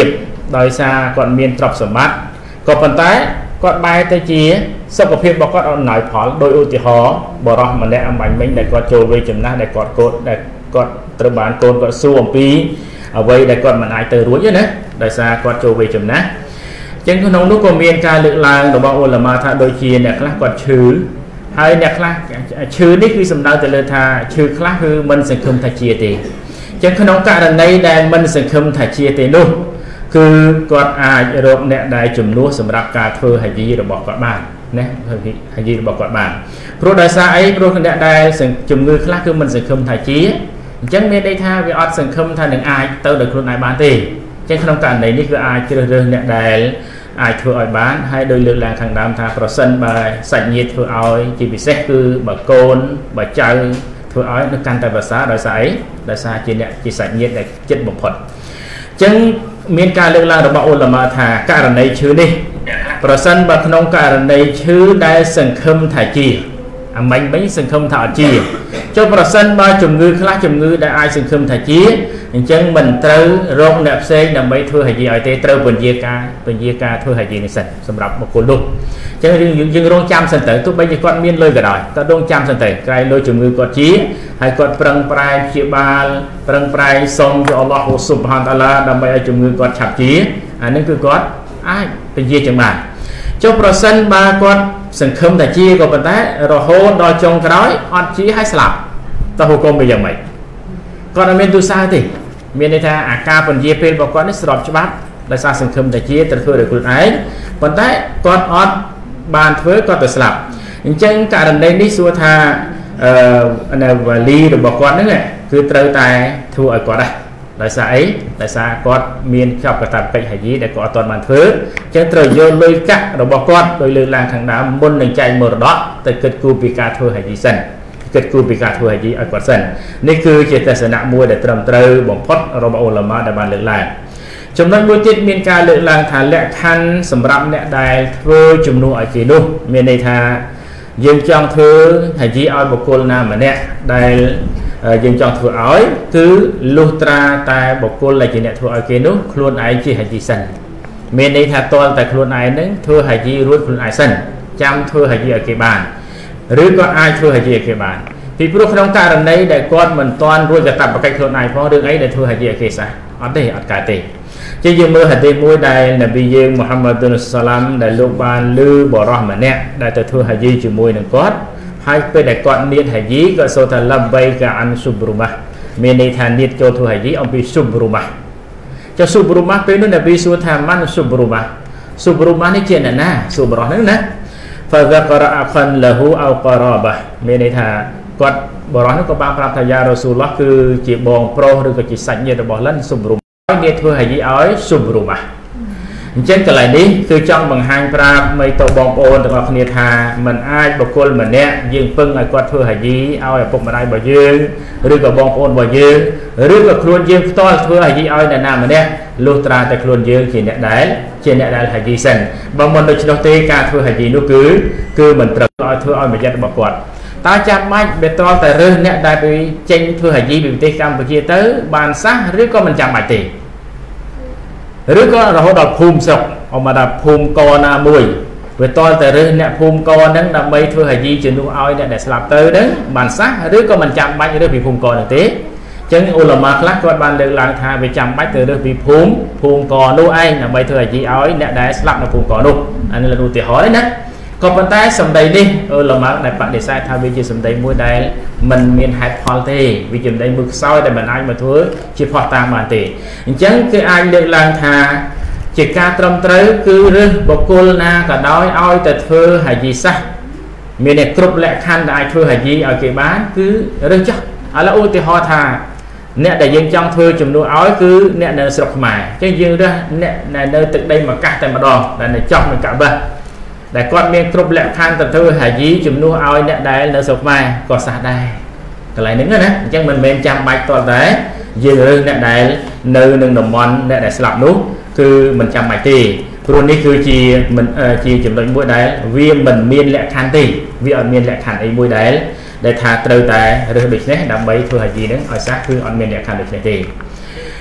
ដោយសារគាត់មានទ្រព្យសម្បត្តិក៏ប៉ុន្តែគាត់បែរទៅជាសុខភាពរបស់គាត់អត់អំណោយផលដោយឧទាហរណ៍បរិសម្នាក់អំបញ្ញមិញដែលគាត់ចូលវ័យចំណាស់ដែលគាត់កូនដែលគាត់ត្រូវបានកូនគាត់សួរអំពីអ្វីដែលគាត់មិនអាចទៅរួចទេណាដោយសារគាត់ចូលវ័យចំណាស់អញ្ចឹងក្នុងនោះក៏មានការលើកឡើងរបស់ឧលមាថាដូចជាអ្នកខ្លះគាត់ឈឺហើយអ្នកខ្លះឈឺនេះគឺសំដៅទៅលើថាឈឺខ្លះគឺមិនសង្ឃឹមថាជាទេអញ្ចឹងក្នុងករណីដែលមិនសង្ឃឹមថាជាទេនោះគឺគាត់អាចរកអ្នកដែលជំនួសសម្រាប់ការធ្វើហាជីរបស់គាត់បានណាហាជីរបស់គាត់បានព្រោះដោយសារអីព្រោះអ្នកដែលជំងឺខ្លះគឺមិនសង្ឃឹមថាជាអញ្ចឹងមានន័យថាវាអត់សង្ឃឹមថានឹងអាចទៅដោយខ្លួនឯងបានទេអញ្ចឹងក្នុងករណីនេះគឺអាចជ្រើសរើសអ្នកដែលអាចធ្វើឲ្យបានហើយដោយលើកឡើងខាងដើមថាប្រសិនបើសាច់ញាតិធ្វើឲ្យជាពិសេសគឺបើកូនបើចៅធ្វើឲ្យនឹងកាន់តែប្រសើរដោយសារអីដោយសារជាអ្នកជាសាច់ញាតិដែលជិតបំផុតអញ្ចឹងមានការលើកឡើងរបស់ឧលមាថាករណីឈឺនេះប្រសិនបើក្នុងករណីឈឺដែលសង្ឃឹមថាជាអាមិញវិញសង្ឃឹមថាអត់ជាចុះប្រសិនបើជំងឺខ្លះជំងឺដែលអាចសង្ឃឹមថាជាអញ្ចឹងមិនត្រូវរកអ្នកផ្សេងដើម្បីធ្វើហាជីឲ្យទេត្រូវពន្យាការពន្យាការធ្វើហាជីនេះសិនសម្រាប់បុគ្គលនោះអញ្ចឹងយើងយើងរងចាំសិនទៅទោះបីជាគាត់មានលុយក៏ដោយក៏រងចាំសិនទៅក្រែងលុយជំងឺគាត់ជាហើយគាត់ប្រឹងប្រែងព្យាបាលប្រឹងប្រែងសុំពីអល់ឡោះស៊ុបហានតាឡាដើម្បីឲ្យជំងឺគាត់ឆាប់ជាអានេះគឺគាត់អាចពន្យាចឹងបានចុះប្រសិនបើគាត់សង្ឃឹមថាជាក៏ប៉ុន្តែរហូតដល់ចុងក្រោយអត់ជាហើយស្លាប់តើហុគមវាយ៉ាងម៉េចគាត់អត់មានទូសារទេមានន័យថាអាការពន្យាពេលរបស់គាត់នេះស្របច្បាប់ដោយសារសង្ឃឹមថាជាត្រូវធ្វើដោយខ្លួនឯងប៉ុន្តែគាត់អត់បានធ្វើគាត់ទៅស្លាប់អញ្ចឹងករណីនេះសួរថាអឺនៅវ៉ាលីរបស់គាត់ហ្នឹងគឺត្រូវតែធ្វើឲ្យគាត់ដែរដោយសារអីដោយសារគាត់មានជាប់កាតព្វកិច្ចហាជីដែលគាត់អត់ទាន់បានធ្វើអញ្ចឹងត្រូវយកលុយកាក់របស់គាត់ដោយលើកឡើងខាងដើមមុននឹងចែកមរតកទៅគិតគូរពីការធ្វើហាជីសិនគិតគូរពីការធ្វើហាជីឲ្យគាត់សិននេះគឺជាទស្សនៈមួយដែលត្រឹមត្រូវបំផុតរបស់ឧលមាដែលបានលើកឡើងចំណុចមួយទៀតមានការលើកឡើងថាលក្ខខណ្ឌសម្រាប់អ្នកដែលធ្វើជំនួសឲ្យគេនោះមានន័យថាយើងចង់ធ្វើហាជីឲ្យបុគ្គលណាម្នាក់ដែលយើងចង់ធ្វើឲ្យគឺលុះត្រាតែបុគ្គលដែលជាអ្នកធ្វើឲ្យគេនោះខ្លួនឯងជាហាជីសិនមានន័យថាតលតែខ្លួនឯងនឹងធ្វើហាជីរួចខ្លួនឯងសិនចាំធ្វើហាជីឲ្យគេបានឬក៏អាចធ្វើហាជីឲ្យគេបានពីព្រោះក្នុងករណីដែលគាត់មិនទាន់រួចកាតព្វកិច្ចខ្លួនឯងផងរឿងអីដែលធ្វើហាជីឲ្យគេសោះអត់ទេអត់កើតទេជាយើងមើលហាឌីសមួយដែលនប៊ីយើងមូហាម៉ាត់សាឡាំដែលលោកបានលើបរោះម្នាក់ដែលទៅធ្វើហាជីជាមួយនឹងគាត់ហើយពេលដែលគាត់នៀតហាជីក៏សូថាឡាបៃកាអានស៊ុបរូម៉ាមានន័យថានៀតចូលធ្វើហាជីអំពីស៊ុបរូម៉ាចុះស៊ុបរូម៉ាពេលនោះនប៊ីសួរថាម៉ាន់ស៊ុបរូម៉ាស៊ុបរូម៉ានេះជាអ្នកណាស៊ុបរោះហ្នឹងណាហ្វាហ្សាការអខានលហ៊ូអោការ៉ាបាមានន័យថាគាត់បរោះនោះក៏បានប្រាប់ថាយ៉ារ៉ូស៊ូលឡោះគឺជាបងប្រុសឬក៏ជាសាច់ញាតិរបស់លិនស៊ុបរូឲ្យគេធ្វើហាជីឲ្យស៊ុបរូម៉ាអញ្ចឹងកន្លែងនេះគឺចង់បង្ហាញប្រាប់មេតបងប្អូនទាំងអស់គ្នាថាមិនអាចបុគ្គលម្នាក់យើងពឹងឲ្យគាត់ធ្វើហាជីឲ្យឪពុកម្ដាយរបស់យើងឬក៏បងប្អូនរបស់យើងឬក៏ខ្លួនយើងផ្ទាល់ធ្វើហាជីឲ្យអ្នកណាម្នាក់លុះត្រាតែខ្លួនយើងជាអ្នកដែលជាអ្នកដែលហាជីសិនបើមិនដូច្នោះទេការធ្វើហាជីនោះគឺគឺមិនត្រូវឲ្យធ្វើឲ្យមជ្ឈិតរបស់គាត់តើចាំបាច់វាតលតែរើសអ្នកដែលទៅចេញធ្វើហាជីពីប្រទេសកម្ពុជាទៅបានសះឬក៏មិនចាំបាច់ទេឬក៏រហូតដល់ភូមិស្រុកអមតាភូមិកណាមួយវាតលតែរើសអ្នកភូមិកហ្នឹងដើម្បីធ្វើហាជីជំនួសឲ្យអ្នកដែលស្លាប់ទៅហ្នឹងបានសះឬក៏មិនចាំបាច់រើសពីភូមិកហ្នឹងទេអញ្ចឹងឧលមាខ្លះគាត់បានលើកឡើងថាវាចាំបាច់ទៅរើសពីភូមិភូមិកនោះឯងដើម្បីធ្វើហាជីឲ្យអ្នកដែលស្លាប់នៅភូមិកនោះអានេះឧទាហរណ៍ទេណាក៏ប៉ុន្តែសម្ដីនេះឧលមាដែលបដិសេធថាវាជាសម្ដីមួយដែលមិនមានហេតុផលទេវាជាសម្ដីមួយខ្សោយដែលមិនអាចមកធ្វើជាផុសតាមបានទេអញ្ចឹងគឺអាចលើកឡើងថាជាការត្រឹមត្រូវគឺរើសបុគ្គលណាក៏ដោយឲ្យតែធ្វើហាជីសះមានតែគ្រប់លក្ខខណ្ឌដែលអាចធ្វើហាជីឲ្យគេបានគឺរើសចោះឥឡូវឧទាហរណ៍ថាអ្នកដែលយើងចង់ធ្វើជំនួសឲ្យគឺអ្នកនៅស្រុកខ្មែរអញ្ចឹងយើងរើសអ្នកនៅទឹកដីម៉ាកាសតែម្ដងដែលនៅចោះនឹងកាបាដែលគាត់មានគ្រប់លក្ខខណ្ឌទៅធ្វើហាជីជំនួសឲ្យអ្នកដែលនៅស្រុកខ្មែរក៏សះដែរកន្លែងហ្នឹងណាអញ្ចឹងមិនមែនចាំបាច់តតែយើងរើសអ្នកដែលនៅនឹងតំបន់អ្នកដែលស្លាប់នោះគឺមិនចាំបាច់ទេព្រោះនេះគឺជាមិនជាចំណុចមួយដែលវាមិនមានលក្ខខណ្ឌទេវាអត់មានលក្ខខណ្ឌអីមួយដែលដែលថាត្រូវតែរើសដូចនេះដើម្បីធ្វើហាជីហ្នឹងឲ្យសះគឺអត់មានលក្ខខណ្ឌដូចនេះទេ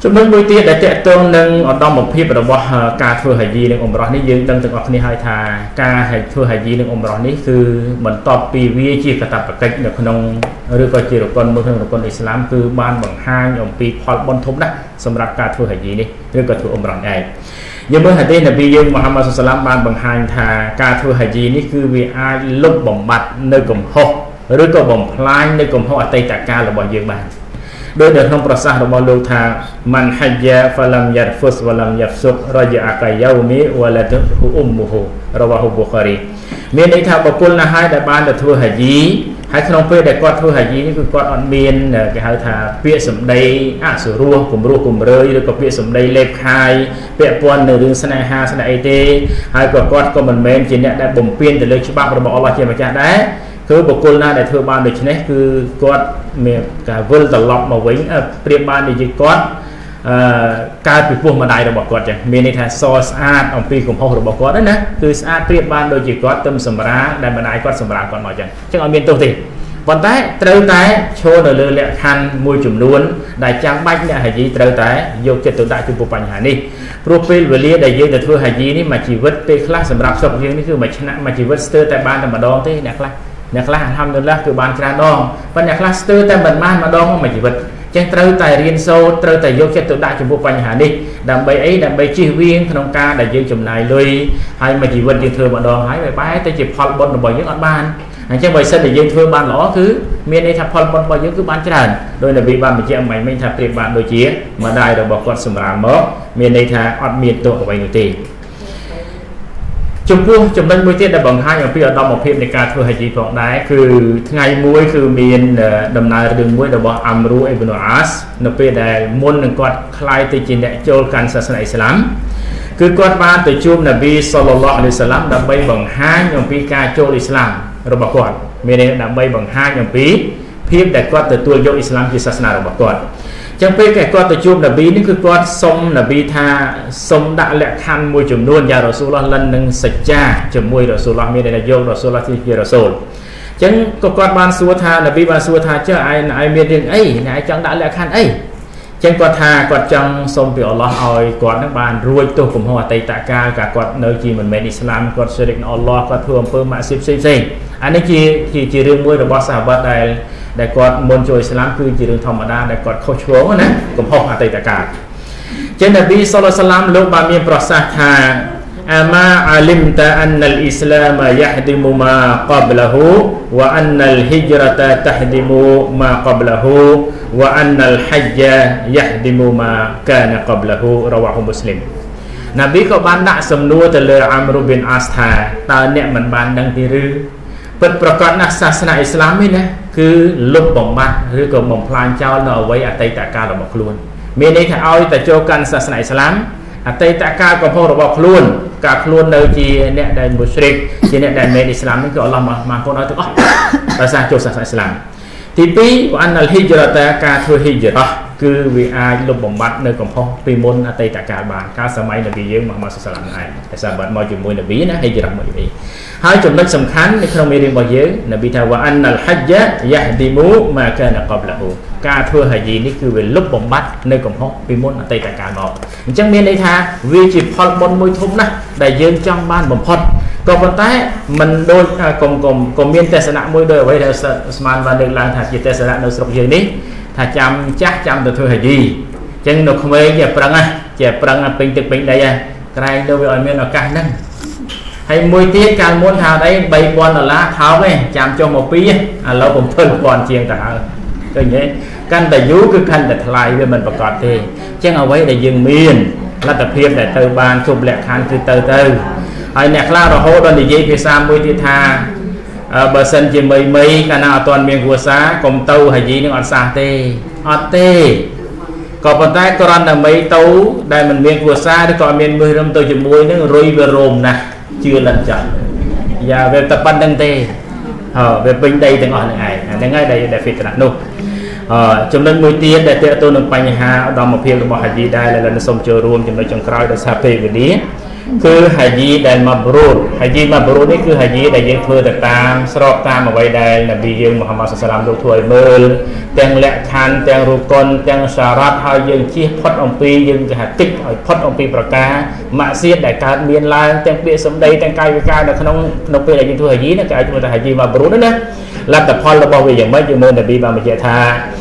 ចំណុចមួយទៀតដែលតេតងនឹងឧត្តមភាពរបស់ការធ្វើហាជីនិងអ៊ុំរ៉ោះនេះយើងដឹងទាំងអស់គ្នាហើយថាការធ្វើហាជីនិងអ៊ុំរ៉ោះនេះគឺបន្ទាប់ពីវាជាកាតព្វកិច្ចនៅក្នុងឬក៏ជារកុនមួយក្នុងរកុនអ៊ីស្លាមគឺបានបង្ហាញអំពីផលបុណ្យធំណាស់សម្រាប់ការធ្វើហាជីនេះឬក៏ធ្វើអ៊ុំរ៉ោះឯងយើងមើលហាឌីសនប៊ីយើងមូហាម៉ាត់សុសឡាមបានបង្ហាញថាការធ្វើហាជីនេះគឺវាអាចលុបបំបាត់នៅកំហុសឬក៏បំផ្លាញនៅកំហុសអតីតកាលរបស់យើងបានដោយនៅក្នុងប្រសាសន៍របស់លោកថាម៉ាន់ហាយ៉ាហ្វាឡាំយ៉ារហ្វុសវ៉ាឡាំយ៉ាហ្វស៊ុករ៉ាយ៉ាកាយូមីវ៉ាឡាតុហ៊ូអ៊ុមហ៊ូរ៉ាវ៉ាហ៊ូប៊ូខារីមានន័យថាបុគ្គលណាហើយដែលបានទៅធ្វើហាជីហើយក្នុងពេលដែលគាត់ធ្វើហាជីនេះគឺគាត់អត់មានគេហៅថាពាក្យសម្ដីអសុរោះគំរោះគំរើយឬក៏ពាក្យសម្ដីលេបខាយពាក់ព័ន្ធនៅរឿងស្នេហាស្នេហ៍អីទេហើយក៏គាត់ក៏មិនមែនជាអ្នកដែលបំពានទៅលើច្បាប់របស់អល់ឡោះជាម្ចាស់ដែរគឺបុគ្គលណាដែលធ្វើបានដូច្នេះគឺគាត់មានការវិលត្រឡប់មកវិញប្រៀបបានដូចជាគាត់អឺកើតពីពោះម្ដាយរបស់គាត់ចឹងមានន័យថាសស្អាតអំពីកំហុសរបស់គាត់ណាគឺស្អាតប្រៀបបានដូចជាគាត់ទៅសម្រាដែលម្ដាយគាត់សម្រាគាត់មកចឹងចឹងអត់មានទោសទេប៉ុន្តែត្រូវតែឈរនៅលើលក្ខខណ្ឌមួយចំនួនដែលចាំបាច់អ្នកហាជីត្រូវតែយកចិត្តទុកដាក់ចំពោះបញ្ហានេះព្រោះពេលវេលាដែលយើងទៅធ្វើហាជីនេះមួយជីវិតពេលខ្លះសម្រាប់ស្រុកយើងនេះគឺមួយឆ្នាំមួយជីវិតស្ទើរតែបានតែម្ដងទេអ្នកខ្លះអ្នកខ្លះអាល់ហាំឌុលឡាហ៍គឺបានច្រើនដងប៉ុន្តែអ្នកខ្លះស្ទើរតែមិនបានម្ដងមួយជីវិតចឹងត្រូវតែរៀនសូត្រត្រូវតែយកចិត្តទុកដាក់ចំពោះបញ្ហានេះដើម្បីអីដើម្បីជៀសវាងក្នុងការដែលយើងចំណាយលុយហើយមួយជីវិតយើងធ្វើម្ដងហើយបែរទៅជាផលបុណ្យរបស់យើងអត់បានអញ្ចឹងបើសិនតែយើងធ្វើបានល្អគឺមានន័យថាផលបុណ្យរបស់យើងគឺបានច្រើនដោយនប៊ីបានបញ្ជាក់មិញមិញថាប្រៀបបានដូចជាម្ដាយរបស់គាត់សម្រាលមកមានន័យថាអត់មានទោសអ្វីនោះទេចំពោះចំណុចមួយទៀតដែលបង្ហាញអំពីឧត្តមភាពនៃការធ្វើហាជីផងដែរគឺថ្ងៃមួយគឺមានដំណើររឿងមួយរបស់អាំរូអ៊ីប្នូអាសនៅពេលដែលមុននឹងគាត់ក្លាយទៅជាអ្នកចូលកាន់សាសនាអ៊ីស្លាមគឺគាត់បានទៅជួបនប៊ីសល្លឡោះអាឡៃហ៊ីវសល្លាមដើម្បីបង្ហាញអំពីការចូលអ៊ីស្លាមរបស់គាត់មានន័យដើម្បីបង្ហាញអំពីភាពដែលគាត់ទទួលយកអ៊ីស្លាមជាសាសនារបស់គាត់ចឹងពេលគាត់ទៅជួបនប៊ីនេះគឺគាត់សុំនប៊ីថាសុំដាក់លក្ខខណ្ឌមួយចំនួនយ៉ារ៉ូស៊ូលឡោះលិននឹងសច្ចាជាមួយរ៉ូស៊ូលឡោះមានន័យថាយករ៉ូស៊ូលឡោះជារ៉ូស៊ូលចឹងក៏គាត់បានសួរថានប៊ីបានសួរថាចុះឯងឯងមានរឿងអីអ្នកឯងចង់ដាក់លក្ខខណ្ឌអីចឹងគាត់ថាគាត់ចង់សុំពីអល់ឡោះឲ្យគាត់នឹងបានរួចទោសកំហុសអតីតកាលកាលគាត់នៅជាមិនមែនអ៊ីស្លាមគាត់ស្រិកនឹងអល់ឡោះគាត់ធ្វើអំពើម៉ាក់ស៊ីបផ្សេងផ្សេងអានេះជាជារឿងមួយរបស់សាហាបាត់ដែលដែលគាត់មុនចូលអ៊ីស្លាមគឺជារឿងធម្មតាដែលគាត់ខុសឆ្គងណាកំហុសអតីតកាលចឹងនប៊ីសល្លឡោះអាឡៃហ៊ីវសល្លាមលោកបានមានប្រសាសន៍ថាអាម៉ាអាលីមតាអានអលអ៊ីស្លាមយ៉ាហ្ឌីមូម៉ាកបលហ៊ូវ៉ាអានអលហ៊ីជ្រតតហ្ឌីមូម៉ាកបលហ៊ូវ៉ាអានអលហជ្ជយ៉ាហ្ឌីមូម៉ាកានកបលហ៊ូរ៉ាវ៉ាហ៊ូមូស្លីមនប៊ីក៏បានដាក់សំណួរទៅលើអាំរូប៊ីនអាសថាតើអ្នកមិនបានដឹងទេឬពិតប្រកបណាស់សាសនាអ៊ីស្លាមនេះណាគឺលុបបំបាត់ឬក៏បំផ្លាញចោលនៅអ្វីអតីតកាលរបស់ខ្លួនមានន័យថាឲ្យតែចូលកាន់សាសនាអ៊ីស្លាមអតីតកាលកំហុសរបស់ខ្លួនការខ្លួននៅជាអ្នកដែលមុស្រិកជាអ្នកដែលមិនអ៊ីស្លាមនេះគឺអល់ឡោះមកកូនឲ្យទាំងអស់ដោយសារចូលសាសនាអ៊ីស្លាមទីពីរវ៉ានអលហ៊ីជ្រតការធ្វើហ៊ីជ្រោះគឺវាអាចលុបបំបាត់នៅកំហុសពីមុនអតីតកាលបានកាលសម័យនប៊ីយើងមូហាម៉ាត់សុសឡាមឯងតែសាបាត់មកជាមួយនប៊ីណាហ៊ីជ្រោះមកនេះហើយចំណុចសំខាន់នៅក្នុងមេរៀនរបស់យើងនប៊ីថាវ៉ាអានអលហជ្ជយ៉ាហ្ឌីមូម៉ាកានកបលហ៊ូការធ្វើហាជីនេះគឺវាលុបបំបាត់នៅកំហុសពីមុនអតីតកាលមកអញ្ចឹងមានន័យថាវាជាផលបុណ្យមួយធំណាស់ដែលយើងចង់បានបំផុតក៏ប៉ុន្តែមិនដូចកុំកុំកុំមានទស្សនៈមួយដោយអ្វីដែលស្មានបានលើកឡើងថាជាទស្សនៈនៅស្រុកយើងនេះថាចាំចាស់ចាំទៅធ្វើហាជីអញ្ចឹងនៅក្មេងជាប្រឹងណាជាប្រឹងពេញទឹកពេញដីហ្នឹងក្រែងទៅវាឲ្យមានឱកាសហ្នឹងហើយមួយទៀតកាលមុនថាអីបីពាន់ដុល្លារថោកទេចាំចុះមកពីឥឡូវbảyពាន់ជាងទៅហើយឃើញទេកាន់តែយូរគឺកាន់តែថ្លៃវាមិនប្រកបទេអញ្ចឹងអ្វីដែលយើងមានលទ្ធភាពដែលទៅបានគ្រប់លក្ខខណ្ឌគឺទៅទៅហើយអ្នកខ្លះរហូតដល់និយាយភាសាមួយទៀតថាបើសិនជាមីមីកាលណាអត់ទាន់មានគ្រួសារកុំទៅហាជីនឹងអត់សះទេអត់ទេក៏ប៉ុន្តែគ្រាន់តែមីទៅដែលមិនមានគ្រួសារឬក៏អត់មានមើលរំទៅជាមួយនឹងរុយវារោមណាស់ជឿលិនចាស់យ៉ាវាតែប៉ុណ្្នឹងទេហ៎វាពេញដីទាំងអស់នឹងឯងហ្នឹងហើយដែលដែលហ្វីត្រានោះអឺចំណុចមួយទៀតដែលតេតទៅនឹងបញ្ហាឧត្តមភាពរបស់ហាជីដែរដែលសូមចូលរួមចំណុចចុងក្រោយដោយសារពេលវេលា cứ haji dan mabrur haji mabrur ni cứ hajiដែលយើងធ្វើទៅតាមស្របតាមអ្វីដែលនប៊ីយើងមូហាម៉ាត់សាឡាមលោកធ្វើឲ្យមើលទាំងលក្ខខណ្ឌទាំងរូបកុនទាំងសារ៉ាត់ហើយយើងជៀសផុតអំពីយើងគេថាតិចឲ្យផុតអំពីប្រការម៉ាក់សៀតដែលកើតមានឡើងទាំងពាក្យសម្ដីទាំងកាយវិការនៅក្នុងក្នុងពេលដែលយើងធ្វើហាជីណាគេឲ្យធ្វើថាហាជីមាប្រូនណាលទ្ធផលរបស់វាយ៉ាងម៉េចយើងមើលនប៊ីបានបញ្ជាក់ថា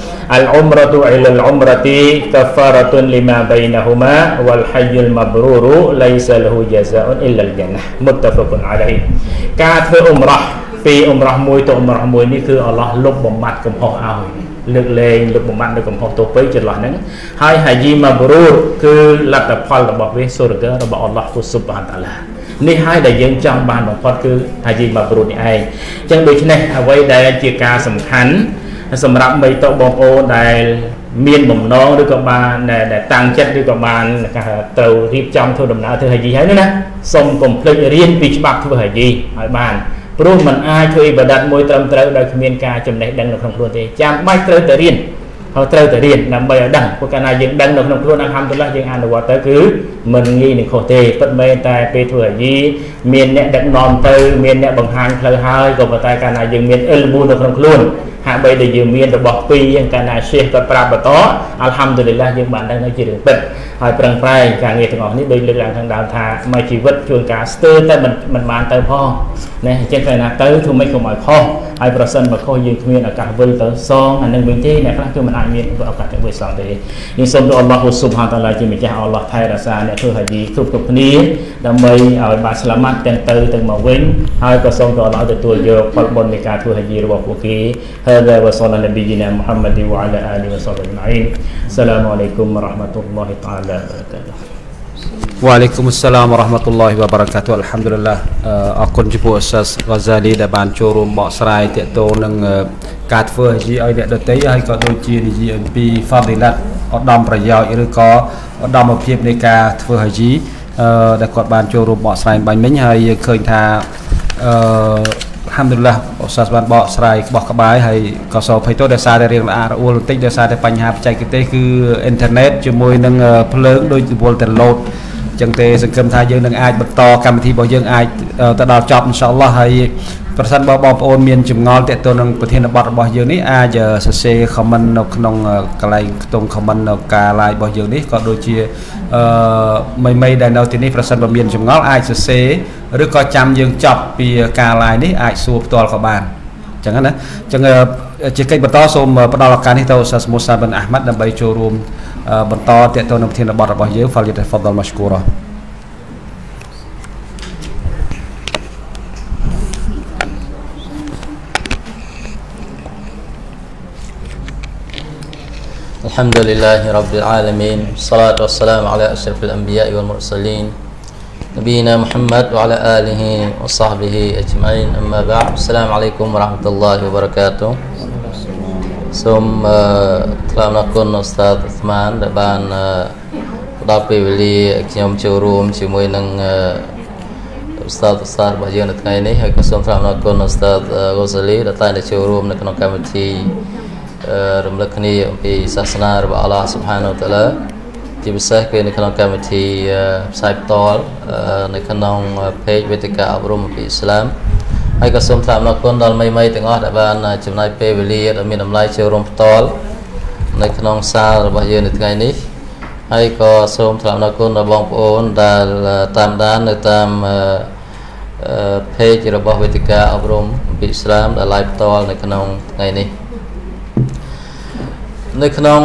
العمرة إلى العمرة كفارة لما بينهما والحج المبرور ليس له جزاء إلا الجنة متفق عليه ការធ្វើអ៊ុំរ៉ាห์ពីអ៊ុំរ៉ាห์មួយទៅអ៊ុំរ៉ាห์មួយនេះគឺអល់ឡោះលុបបំបាត់កំហុសឲ្យលើកលែងលុបបំបាត់នៅកំហុសទោសពេកចន្លោះហ្នឹងហើយហាជីមាប្រូរគឺលទ្ធផលរបស់វាសុរហ្គរបស់អល់ឡោះស៊ុបហានតាឡានេះហើយដែលយើងចង់បានបំផុតគឺហាជីមាប្រូរនេះឯងអញ្ចឹងដូច្នេះអ្វីដែលជាការសំខាន់សម្រាប់បីតបងប្អូនដែលមានបំណងឬក៏បានដែលតាំងចិត្តឬក៏បានត្រូវរៀបចំធ្វើដំណើរធ្វើហាជីហើយណាសូមកុំភ្លេចរៀនពីច្បាប់ធ្វើហាជីឲ្យបានព្រោះมันអាចធ្វើអ៊ីបាដាតមួយត្រឹមត្រូវដោយគ្មានការចំណេះដឹងនៅក្នុងខ្លួនទេចាំបាច់ត្រូវតែរៀនហើយត្រូវតែរៀនដើម្បីឲ្យដឹងព្រោះកាលណាយើងដឹងនៅក្នុងខ្លួនអាល់ហាំឌុលឡាហ៍យើងអនុវត្តទៅគឺមិនងាយនឹងខុសទេពិតមែនតែពេលធ្វើហាជីមានអ្នកដឹកនាំទៅមានអ្នកបង្ហាញផ្លូវហើយក៏ប៉ុន្តែកាលណាយើងមានអិលមូនៅក្នុងខ្លួនហាក់បីដែលយើងមានរបស់ពីរយ៉ាងកាលណាရှេះក៏ប្រាប់បន្តអាល់ហាំឌុលឡាហ៍យើងបានដឹងនៅជារឿងពិតហើយប្រឹងប្រែងការងារទាំងអស់នេះដោយលើកឡើងខាងដើមថាមួយជីវិតជួនកាលស្ទើរតែមិនមិនបានទៅផងណាអញ្ចឹងកាលណាទៅធ្វើម៉េចកុំឲ្យខុសហើយប្រសិនបើខុសយើងគ្មានឱកាសវិលទៅសងអានឹងវិញទេអ្នកខ្លះគឺមិនអាចមានឱកាសទៅវិលសងទេយើងសូមទៅអល់ឡោះស៊ុបហានតាឡាជាម្ចាស់អល់ឡោះថែរក្សាអ្នកធ្វើហាជីគ្រប់គ្រប់គ្នាដើម្បីឲ្យបានស្លាមាត់ទាំងទៅទាំងមកវិញហើយក៏សូមទៅអល់ឡោះទទួលយកផលបុណ្យនៃការធ្វើហាជីរបស់ពួកគេ هذا وصلى نبينا محمد وعلى آله وصحبه أجمعين السلام عليكم ورحمة الله تعالى وبركاته Waalaikumsalam warahmatullahi wabarakatuh. Alhamdulillah អរគុណចំពោះ Ustaz Ghazali ដែលបានចូលរួមបកស្រាយទាក់ទងនឹងការធ្វើហាជីឲ្យអ្នកដទៃហើយក៏ដូចជានិយាយអំពី Fadilat ឧត្តមប្រយោជន៍ឬក៏ឧត្តមភាពនៃការធ្វើហាជីដែលគាត់បានចូលរួមបកស្រាយបាញ់មិញហើយយើងឃើញថាអឺ Alhamdulillah អូស្តាសបានបកស្រាយបោះក្បាយហើយក៏សូមភ័យទោសដោយសារតែរៀងរអាក់រអួលបន្តិចដោយសារតែបញ្ហាបច្ចេកទេសគឺអ៊ីនធឺណិតជាមួយនឹងភ្លើងដូចរវល់តែឡូតចឹងទេសង្ឃឹមថាយើងនឹងអាចបន្តកម្មវិធីរបស់យើងអាចទៅដល់ចប់អ៊ីនសាអល់ឡោះហើយប្រសិនបើបងប្អូនមានចម្ងល់ទាក់ទងនឹងប្រធានបទរបស់យើងនេះអាចសរសេរ comment នៅក្នុងកន្លែងខ្ទង់ comment នៅការ live របស់យើងនេះក៏ដូចជាអឺមីមីដែលនៅទីនេះប្រសិនបើមានចម្ងល់អាចសរសេរឬក៏ចាំយើងចប់ពីការ live នេះអាចសួរផ្ទាល់ក៏បានចឹងណាចឹងជាកិច្ចបន្តសូមផ្ដល់ឱកាសនេះទៅឧស្សាហ៍មូសាប៊ិនអាហ្មាត់ដើម្បីចូលរួមបន្តទាក់ទងនឹងប្រធានបទរបស់យើង فليتفضل مشكورا الحمد لله رب العالمين الصلاة والسلام على أشرف الأنبياء والمرسلين نبينا محمد وعلى آله وصحبه أجمعين أما بعد السلام عليكم ورحمة الله وبركاته សូមថ្លែងអំណរគុណដល់ Ustaz Uthman ដែលបានផ្ដល់ពេលវេលាខ្ញុំចូលរួមជាមួយនឹង Ustaz Ustaz របស់យើងនៅថ្ងៃនេះហើយក៏សូមថ្លែងអំណរគុណដល់ Ustaz Ghazali ដែលតែងតែចូលរួមនៅក្នុងកម្មវិធីរំលឹកគ្នាអំពីសាសនារបស់អល់ឡោះ Subhanahu wa Ta'ala ជាពិសេសគឺនៅក្នុងកម្មវិធីផ្សាយផ្ទាល់នៅក្នុង page វេទិកាអប់រំអំពីអ៊ីស្លាមហើយក៏សូមថ្លែងអំណរគុណដល់មីមីទាំងអស់ដែលបានចំណាយពេលវេលាដ៏មានតម្លៃចូលរួមផ្ទាល់នៅក្នុងសាលរបស់យើងនៅថ្ងៃនេះហើយក៏សូមថ្លែងអំណរគុណដល់បងប្អូនដែលតាមដាននៅតាម page របស់វេទិកាអប់រំអំពីអ៊ីស្លាមដែល live ផ្ទាល់នៅក្នុងថ្ងៃនេះនៅក្នុង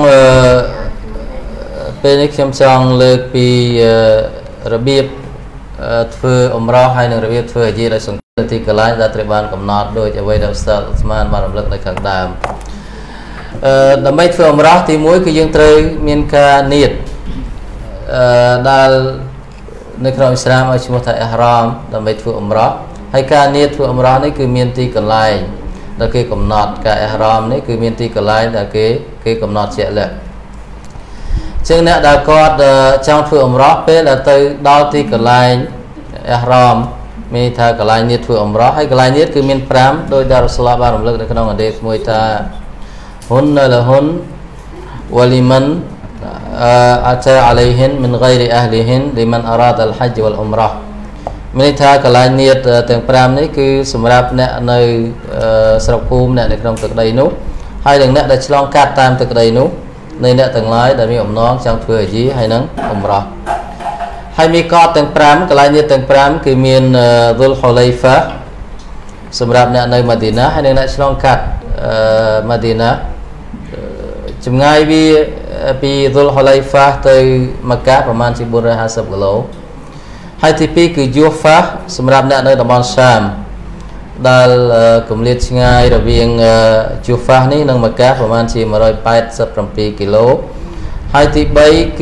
ពេលនេះខ្ញុំចង់លើកពីរបៀបធ្វើអ៊ុំរ៉ាហើយនិងរបៀបធ្វើហាជីដោយសង្កេតទីកន្លែងដែលត្រូវបានកំណត់ដោយអ្វីដែលឧស្សាហ៍ឧស្មានបានរំលឹកនៅខាងដើមអឺដើម្បីធ្វើអ៊ុំរ៉ាទីមួយគឺយើងត្រូវមានការនៀតអឺដែលនៅក្នុងអ៊ីស្លាមឲ្យឈ្មោះថាអ៊ីហ្រាមដើម្បីធ្វើអ៊ុំរ៉ាហើយការនៀតធ្វើអ៊ុំរ៉ានេះគឺមានទីកន្លែងដែលគេកំណត់ការអ៊ីហ្រាមនេះគឺមានទីកន្លែងដែលគេគេកំណត់ជាក់លាក់ជាងអ្នកដែលគាត់ចង់ធ្វើអ៊ុំរ៉ាពេលដែលទៅដល់ទីកន្លែងអ៊ីហ្រាមមានថាកន្លែងនៀតធ្វើអ៊ុំរ៉ាហើយកន្លែងនៀតគឺមាន5ដោយដែលរ៉ូស៊ូលបានរំលឹកនៅក្នុងហឌីសមួយថាហ៊ុនលហ៊ុនវ៉ាលីមិន ata alaihin min ghairi ahlihin liman arada al-hajj wal umrah មានថាកន្លែងនៀតទាំង 5 នេះគឺសម្រាប់អ្នកនៅស្រុកភូមិអ្នកនៅក្នុងទឹកដីនោះហើយនឹងអ្នកដែលឆ្លងកាត់តាមទឹកដីនោះនៃអ្នកទាំងឡាយដែលមានអំណងចង់ធ្វើអាជីហើយនឹងអ៊ុំរ៉ាហើយមីកតទាំង 5 កន្លែងនៀតទាំង 5 គឺមាន Dhul Hulaifa សម្រាប់អ្នកនៅម៉ាឌីណាហើយនឹងអ្នកឆ្លងកាត់ម៉ាឌីណាចម្ងាយវាពី Dhul Hulaifa ទៅម៉ាកាប្រមាណជា bốn trăm hai mươi គីឡូ ហើយទី 2 គឺ Jufa សម្រាប់អ្នកនៅតំបន់សាមដែលគម្លាតឆ្ងាយរវាង Jufa នេះនិងម៉ាកាប្រមាណជា một trăm tám mươi bảy គីឡូ ហើយទី 3 គឺ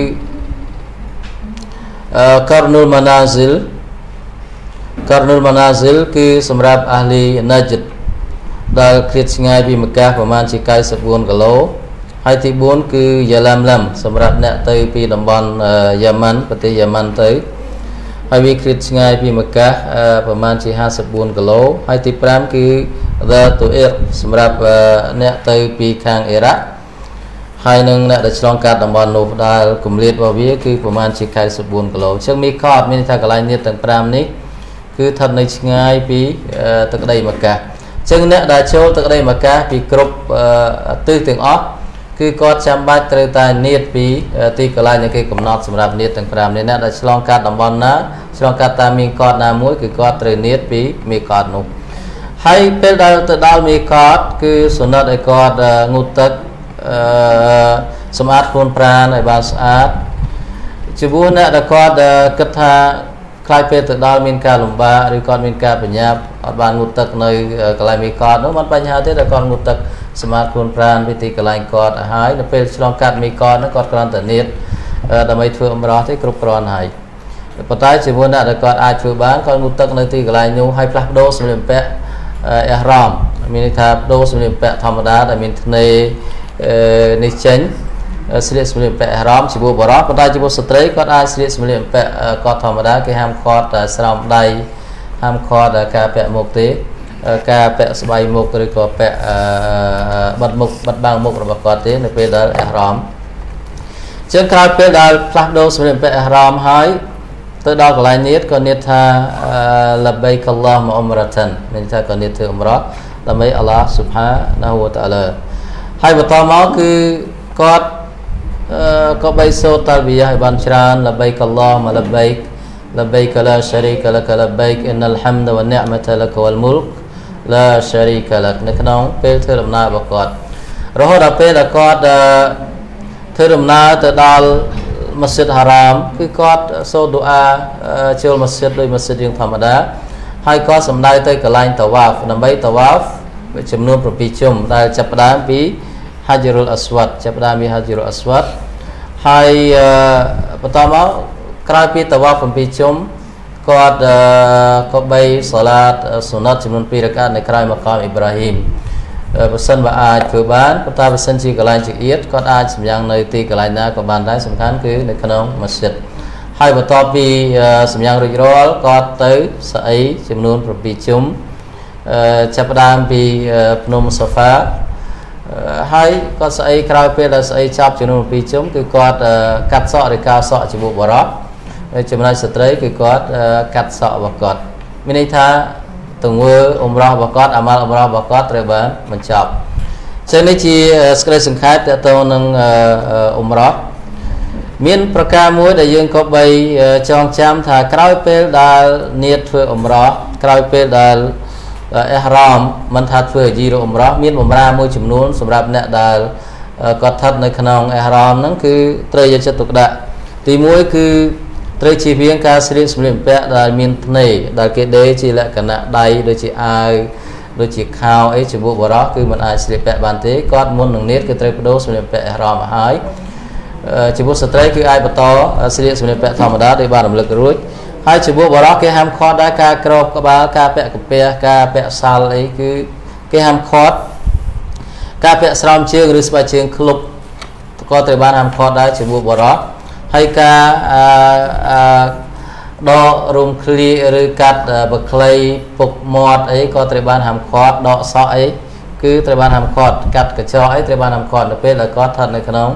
Qarnul Manazil Qarnul Manazil គឺសម្រាប់ Ahli Najd ដែលឃ្លាតឆ្ងាយពីម៉ាកាប្រមាណជា chín mươi bốn គីឡូ ហើយទី 4 គឺ Yalamlam សម្រាប់អ្នកទៅពីតំបន់ Yaman ប្រទេស Yaman ទៅហើយវាឃ្លាតឆ្ងាយពីម៉ាកាប្រមាណជា ห้าสิบสี่ គីឡូ ហើយទី 5 គឺ Dhatuir សម្រាប់អ្នកទៅពីខាងអ៊ីរ៉ាក់ហើយនឹងអ្នកដែលឆ្លងកាត់តំបន់នោះដែលគម្លាតរបស់វាគឺប្រមាណជា chín mươi bốn គីឡូ អញ្ចឹងមីកតមានថាកន្លែងនេះទាំង 5 នេះគឺស្ថិតនៅឆ្ងាយពីទឹកដីម៉ាកាអញ្ចឹងអ្នកដែលចូលទឹកដីម៉ាកាពីគ្រប់ទិសទាំងអស់គឺគាត់ចាំបាច់ត្រូវតែនៀតពីទីកន្លែងដែលគេកំណត់សម្រាប់នៀតទាំង 5 នេះអ្នកដែលឆ្លងកាត់តំបន់ណាឆ្លងកាត់តាមមីកតណាមួយគឺគាត់ត្រូវនៀតពីមីកតនោះហើយពេលដែលទៅដល់មីកតគឺសុណិតឲ្យគាត់ងូតទឹកសម្អាតខ្លួនប្រាណឲ្យបានស្អាតចំពោះអ្នកដែលគាត់គិតថាខ្លាចពេលទៅដល់មានការលំបាកឬគាត់មានការបញ្ញាប់អត់បានងូតទឹកនៅកន្លែងមីកតនោះមិនបញ្ហាទេតែគាត់ងូតទឹកសម្រាប់ខ្លួនប្រាណពីទីកន្លែងគាត់ហើយនៅពេលឆ្លងកាត់មីកតនោះគាត់គ្រាន់តែនៀតដើម្បីធ្វើអ៊ុំរ៉ាទេគ្រប់គ្រាន់ហើយប៉ុន្តែជាមួយអ្នកដែលគាត់អាចធ្វើបានគាត់ងូតទឹកនៅទីកន្លែងនោះហើយផ្លាស់ប្ដូរសម្លៀកបំពាក់អ៊ីហ្រាមមានន័យថាប្ដូរសម្លៀកបំពាក់ធម្មតាដែលមានធ្នេរនេះចេញស្លៀកសម្លៀកបំពាក់អ៊ីហ្រាមជាមួយបរោះប៉ុន្តែជាមួយស្ត្រីគាត់អាចស្លៀកសម្លៀកបំពាក់គាត់ធម្មតាគេហាមឃាត់ស្រោមដៃហាមឃាត់ការពាក់មុខទេការពាក់ស្បៃមុខឬក៏ពាក់បិទមុខបិទបាំងមុខរបស់គាត់ទេនៅពេលដែលអ៊ីហ្រាមជាងក្រោយពេលដែលផ្លាស់ប្ដូរសម្លៀកបំពាក់អ៊ីហ្រាមហើយទៅដល់កន្លែងនៀតក៏នៀតថា Labbaik Allahumma umratan មានថាក៏នៀតធ្វើអ៊ុំរ៉ាដើម្បីអល់ឡោះ Subhanahu wa ta'ala ហើយបន្តមកគឺគាត់ក៏បីសូត្រតាល់ប៊ីយ៉ាឲ្យបានច្រើន Labbaik Allahumma labbaik labbaik la sharika lak labbaik innal hamda wan ni'mata lak wal mulk la sharika lak នៅក្នុងពេលធ្វើដំណើររបស់គាត់រហូតដល់ពេលដែលគាត់ធ្វើដំណើរទៅដល់ម៉ាស៊ីតហារ៉ាមគឺគាត់សូត្រឌូអាចូលម៉ាស៊ីតដោយម៉ាស៊ីតរៀងធម្មតាហើយក៏សម្ដៅទៅកន្លែងតាវ៉ាហ្វដើម្បីតាវ៉ាហ្វចំនួន7ជុំដែលចាប់ផ្ដើមពី Hajarul Aswad ចាប់ផ្ដើមពី Hajarul Aswad ហើយបន្តមកក្រោយពីតាវ៉ាហ្វ7ជុំគាត់ក៏បីសាឡាតសុណាត់ចំនួន2រកាតនៅក្រោយមកកាមអ៊ីប្រាហ៊ីមបើសិនបើអាចធ្វើបានប៉ុន្តែបើសិនជាកន្លែងចង្អៀតគាត់អាចសម្យ៉ាងនៅទីកន្លែងណាក៏បានដែរសំខាន់គឺនៅក្នុងម៉ាស៊ីតហើយបន្ទាប់ពីសម្យ៉ាងរួចរាល់គាត់ទៅស្អីចំនួន7ជុំចាប់ផ្ដើមពីភ្នំសូហ្វាហើយគាត់ស្អីក្រោយពេលដែលស្អីចាប់ចំនួន7ជុំគឺគាត់កាត់សក់ឬកៅសក់ជាមួយបរោះចំណែកស្ត្រីគឺគាត់កាត់សក់របស់គាត់មានន័យថាទង្វើអ៊ុំរ៉ារបស់គាត់អាម៉ាល់អ៊ុំរ៉ារបស់គាត់ត្រូវបានបញ្ចប់ចឹងនេះជាសេចក្តីសង្ខេបទាក់ទងនឹងអ៊ុំរ៉ាមានប្រការមួយដែលយើងក៏បីចងចាំថាក្រោយពេលដែលនៀតធ្វើអ៊ុំរ៉ាក្រោយពេលដែលអ៊ីហ្រាមមិនថាធ្វើអាជីរអ៊ុំរ៉ាមានបម្រើមួយចំនួនសម្រាប់អ្នកដែលគាត់ស្ថិតនៅក្នុងអ៊ីហ្រាមហ្នឹងគឺត្រូវយកចិត្តទុកដាក់ទីមួយគឺត្រូវជៀសវាងការស្លៀកសម្លៀកបំពាក់ដែលមានធ្នេរដែលគេដេរជាលក្ខណៈដៃដូចជាអាវដូចជាខោអីជាមួយបរោះគឺមិនអាចស្លៀកពាក់បានទេគាត់មុននឹងនៀតគឺត្រូវបដូរសម្លៀកបំពាក់អ៊ីហ្រាមឲ្យហើយជាមួយស្ត្រីគឺអាចបន្តស្លៀកសម្លៀកបំពាក់ធម្មតាដោយបានរំលឹករួចហើយជាមួយបរោះគេហាមឃាត់ដែរការក្រោបក្បាលការពាក់កាពះការពាក់សាល់អីគឺគេហាមឃាត់ការពាក់ស្រោមជើងឬស្បែកជើងឃ្លុបក៏ត្រូវបានហាមឃាត់ដែរជាមួយបរោះហើយការដករំឃ្លីឬកាត់បក្លីពុកមាត់អីក៏ត្រូវបានហាមឃាត់ដកសក់អីគឺត្រូវបានហាមឃាត់កាត់កញ្ចក់អីត្រូវបានហាមឃាត់នៅពេលដែលគាត់ស្ថិតនៅក្នុង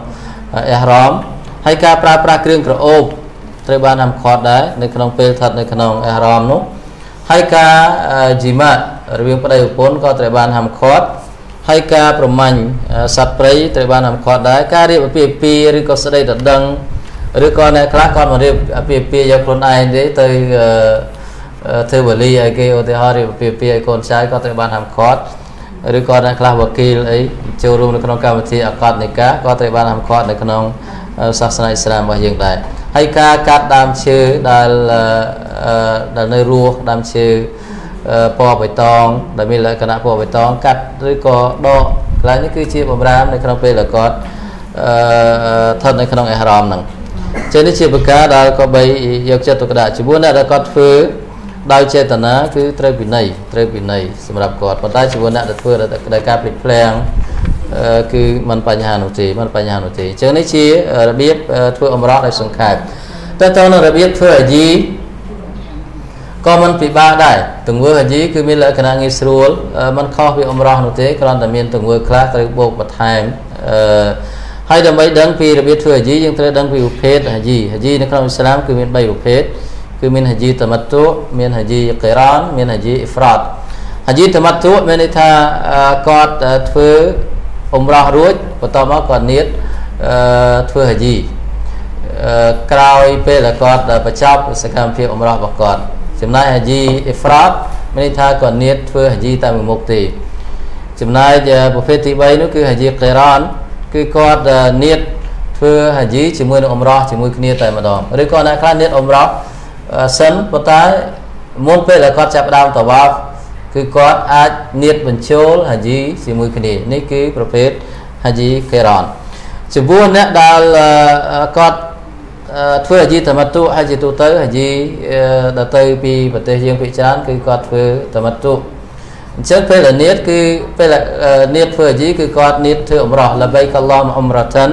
អេះរ៉មហើយការប្រើប្រាស់គ្រឿងក្រអូបត្រូវបានហាមឃាត់ដែរនៅក្នុងពេលស្ថិតនៅក្នុងអេះរ៉មនោះហើយការជីម៉ាត់រវាងប្តីប្រពន្ធក៏ត្រូវបានហាមឃាត់ហើយការប្រមាញ់សត្វព្រៃត្រូវបានហាមឃាត់ដែរការរៀបអាពាហ៍ពិពាហ៍ឬក៏ស្ដីដណ្ដឹងឬក៏អ្នកខ្លះគាត់មករៀបអាពាហ៍ពិពាហ៍យកខ្លួនឯងទេទៅធ្វើវេលាឲ្យគេឧទាហរណ៍រៀបអាពាហ៍ពិពាហ៍ឲ្យកូនចៅក៏ត្រូវបានហាមឃាត់ឬក៏អ្នកខ្លះវគីលអីចូលរួមនៅក្នុងកម្មវិធីអាកតនិកាក៏ត្រូវបានហាមឃាត់នៅក្នុងសាសនាអ៊ីស្លាមរបស់យើងដែរហើយការកាត់ដើមឈើដែលដែលនៅរស់ដើមឈើពណ៌បៃតងដែលមានលក្ខណៈពណ៌បៃតងកាត់ឬក៏ដកកន្លែងនេះគឺជាបំរាមនៅក្នុងពេលដែលគាត់ស្ថិតនៅក្នុងអេះរ៉មហ្នឹងចឹងនេះជាប្រការដែលក៏បីយកចិត្តទុកដាក់ជាមួយអ្នកដែលគាត់ធ្វើដោយចេតនាគឺត្រូវពិន័យត្រូវពិន័យសម្រាប់គាត់ប៉ុន្តែជាមួយអ្នកដែលធ្វើដោយការភ្លេចភ្លាំងគឺមិនបញ្ហានោះទេមិនបញ្ហានោះទេចឹងនេះជារបៀបធ្វើអមរៈដោយសង្ខេបតែតើនៅរបៀបធ្វើអាជីក៏មិនពិបាកដែរទង្វើអាជីគឺមានលក្ខណៈងាយស្រួលមិនខុសពីអមរៈនោះទេគ្រាន់តែមានទង្វើខ្លះត្រូវបូកបន្ថែមហើយដើម្បីដឹងពីរបៀបធ្វើហាជីយើងត្រូវដឹងពីប្រភេទហាជីហាជីនៅក្នុងអ៊ីស្លាមគឺមានបីប្រភេទគឺមានហាជីតមតុមានហាជីកេរ៉ានមានហាជីអ៊ីហ្វ្រាតហាជីតមតុមានន័យថាគាត់ធ្វើអ៊ុំរ៉ារួចបន្ទាប់មកគាត់និយាយធ្វើហាជីក្រោយពេលដែលគាត់បញ្ចប់សកម្មភាពអ៊ុំរ៉ារបស់គាត់ចំណែកហាជីអ៊ីហ្វ្រាតមានន័យថាគាត់និយាយធ្វើហាជីតែមួយមុខទេចំណែកប្រភេទទីបីនោះគឺហាជីកេរ៉ានគឺគាត់និយាយធ្វើហាជីជាមួយនឹងអ៊ុំរ៉ាជាមួយគ្នាតែម្ដងឬក៏អ្នកខ្លះនិយាយអ៊ុំរ៉ាសិនប៉ុន្តែមុនពេលដែលគាត់ចាប់ផ្ដើមតវ៉ាហ្វគឺគាត់អាចនិយាយបញ្ចូលហាជីជាមួយគ្នានេះគឺប្រភេទហាជីកេរ៉ានចំពោះអ្នកដែលគាត់ធ្វើហាជីតមតុហាជីទូទៅហាជីដែលទៅពីប្រទេសយើងភាគច្រើនគឺគាត់ធ្វើតមតុអញ្ចឹងពេលដែលនិយាយគឺពេលនិយាយធ្វើហាជីគឺគាត់និយាយធ្វើអ៊ុំរ៉ាលបៃកអល់ឡោះអ៊ុំរ៉ាតាន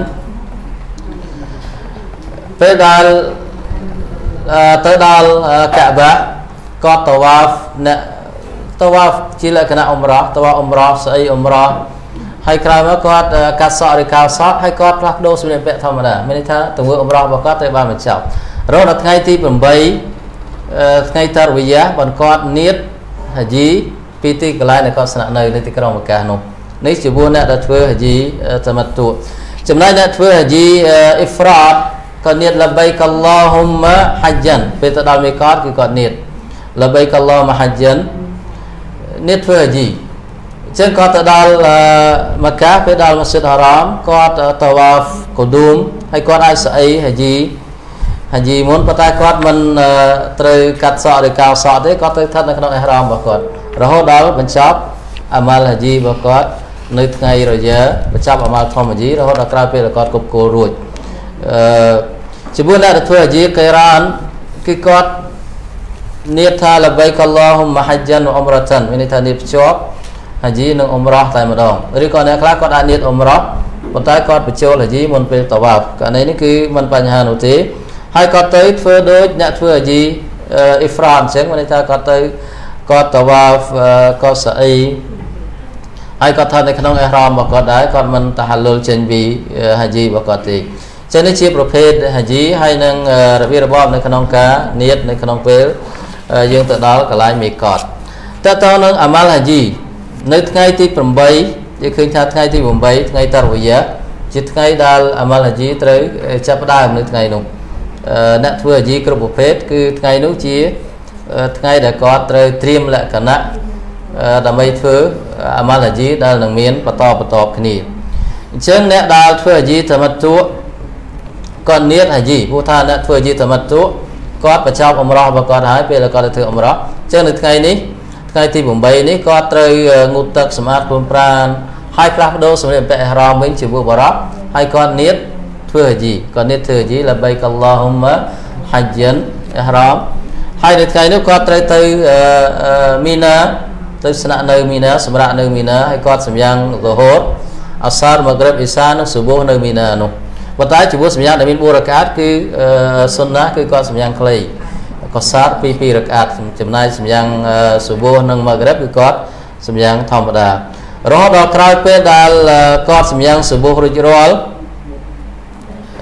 ពេលដែលទៅដល់កាបាគាត់តវ៉ាហ្វអ្នកតវ៉ាហ្វជាលក្ខណៈអ៊ុំរ៉ាតវ៉ាអ៊ុំរ៉ាស្អីអ៊ុំរ៉ាហើយក្រោយមកគាត់កាត់សក់ឬកៅសក់ហើយគាត់ផ្លាស់ប្ដូរសម្លៀកបំពាក់ធម្មតាមានន័យថាទង្វើអ៊ុំរ៉ារបស់គាត់ត្រូវបានបញ្ចប់រហូតដល់ថ្ងៃទីប្រាំបីថ្ងៃតារវីយ៉ាបានគាត់និយាយហាជីពីទីកន្លែងដែលគាត់ស្នាក់នៅនៅទីក្រុងមក្កានោះនេះជាពួកអ្នកដែលធ្វើហាជីតមតុចំណែកអ្នកធ្វើហាជីអ៊ីហ្វ្រាតគាត់និយាយលបៃកអល់ឡោហ៊ុមម៉ាហាច់យ៉ានពេលទៅដល់មីកាតគឺគាត់និយាយលបៃកអល់ឡោម៉ាហាច់យ៉ាននិយាយធ្វើហាជីអញ្ចឹងគាត់ទៅដល់មក្កាពេលដល់ម៉ាស្ជីដហារ៉ាមគាត់តវ៉ាហ្វកូឌូមហើយគាត់អាចស្អីហាជីហាជីមុនប៉ុន្តែគាត់មិនត្រូវកាត់សក់ឬកៅសក់ទេគាត់ទៅស្ថិតនៅក្នុងអេះរ៉ាមរបស់គាត់រហូតដល់បញ្ចប់អាម៉ាល់ហាជីរបស់គាត់នៅថ្ងៃរយ៉ាបញ្ចប់អាម៉ាល់ធម្មហាជីរហូតដល់ក្រោយពេលគាត់គប់គោលរួចអឺជាមួយអ្នកធ្វើហាជីកេរ៉ានគឺគាត់និយាយថាលបៃកអល់ឡោហ៊ុមម៉ាហាច់យ៉ានវអ៊ុំរ៉ាតានមានន័យថានិយាយភ្ជាប់ហាជីនិងអ៊ុំរ៉ាតែម្ដងឬក៏អ្នកខ្លះគាត់អាចនិយាយអ៊ុំរ៉ាប៉ុន្តែគាត់បញ្ចូលហាជីមុនពេលតវ៉ាហ្វករណីនេះគឺមិនបញ្ហានោះទេហើយគាត់ទៅធ្វើដូចអ្នកធ្វើហាជីអ៊ីហ្វ្រាតអញ្ចឹងមានន័យថាគាត់ទៅគាត់តវ៉ាហ្វគាត់ស្អីហើយគាត់ថានៅក្នុងអេះរ៉ាមរបស់គាត់ដែរគាត់មិនតាហាលុលចេញពីហាជីរបស់គាត់ទេចឹងនេះជាប្រភេទហាជីហើយនឹងរបៀបរបបនៅក្នុងការនិយាយនៅក្នុងពេលយើងទៅដល់កន្លែងមីកាតតើតើនឹងអាម៉ាល់ហាជីនៅថ្ងៃទីប្រាំបីយើងឃើញថាថ្ងៃទីប្រាំបីថ្ងៃតារវីយ៉ាជាថ្ងៃដែលអាម៉ាល់ហាជីត្រូវចាប់ផ្ដើមនៅថ្ងៃនោះអ្នកធ្វើហាជីគ្រប់ប្រភេទគឺថ្ងៃនោះជាថ្ងៃដែលគាត់ត្រូវត្រៀមលក្ខណៈដើម្បីធ្វើអាម៉ាល់ហាជីដែលនឹងមានបន្តបន្តគ្នាអញ្ចឹងអ្នកដែលធ្វើហាជីតមតុគាត់និយាយហាជីព្រោះថាអ្នកធ្វើហាជីតមតុគាត់បញ្ចប់អ៊ុំរ៉ារបស់គាត់ហើយពេលគាត់ទៅធ្វើអ៊ុំរ៉ាអញ្ចឹងនៅថ្ងៃនេះថ្ងៃទីប្រាំបីនេះគាត់ត្រូវងូតទឹកសម្អាតខ្លួនប្រាណហើយផ្លាស់ប្ដូរសម្លៀកបំពាក់អេះរ៉ាមវិញជាមួយបារ៉ាប់ហើយគាត់និយាយធ្វើហាជីគាត់និយាយធ្វើហាជីលបៃកអល់ឡោហ៊ុមម៉ាហាច់យ៉ានអេះរ៉ាមហើយនៅថ្ងៃនេះគាត់ត្រូវទៅមីណាទៅស្នាក់នៅមីណាសម្រាប់នៅមីណាហើយគាត់សម្យ៉ាងរហូតអសារម៉ាក្រិបអ៊ីសានិងស៊ូបូហនៅមីណានោះប៉ុន្តែចំពោះសម្យ៉ាងដែលមានបួរកាតគឺសុនណាគឺគាត់សម្យ៉ាងខ្លីគាត់សាតពីពីរកាតចំណាយសម្យ៉ាងស៊ូបូហនិងម៉ាក្រិបគឺគាត់សម្យ៉ាងធម្មតារហូតដល់ក្រោយពេលដែលគាត់សម្យ៉ាងស៊ូបូហរួចរាល់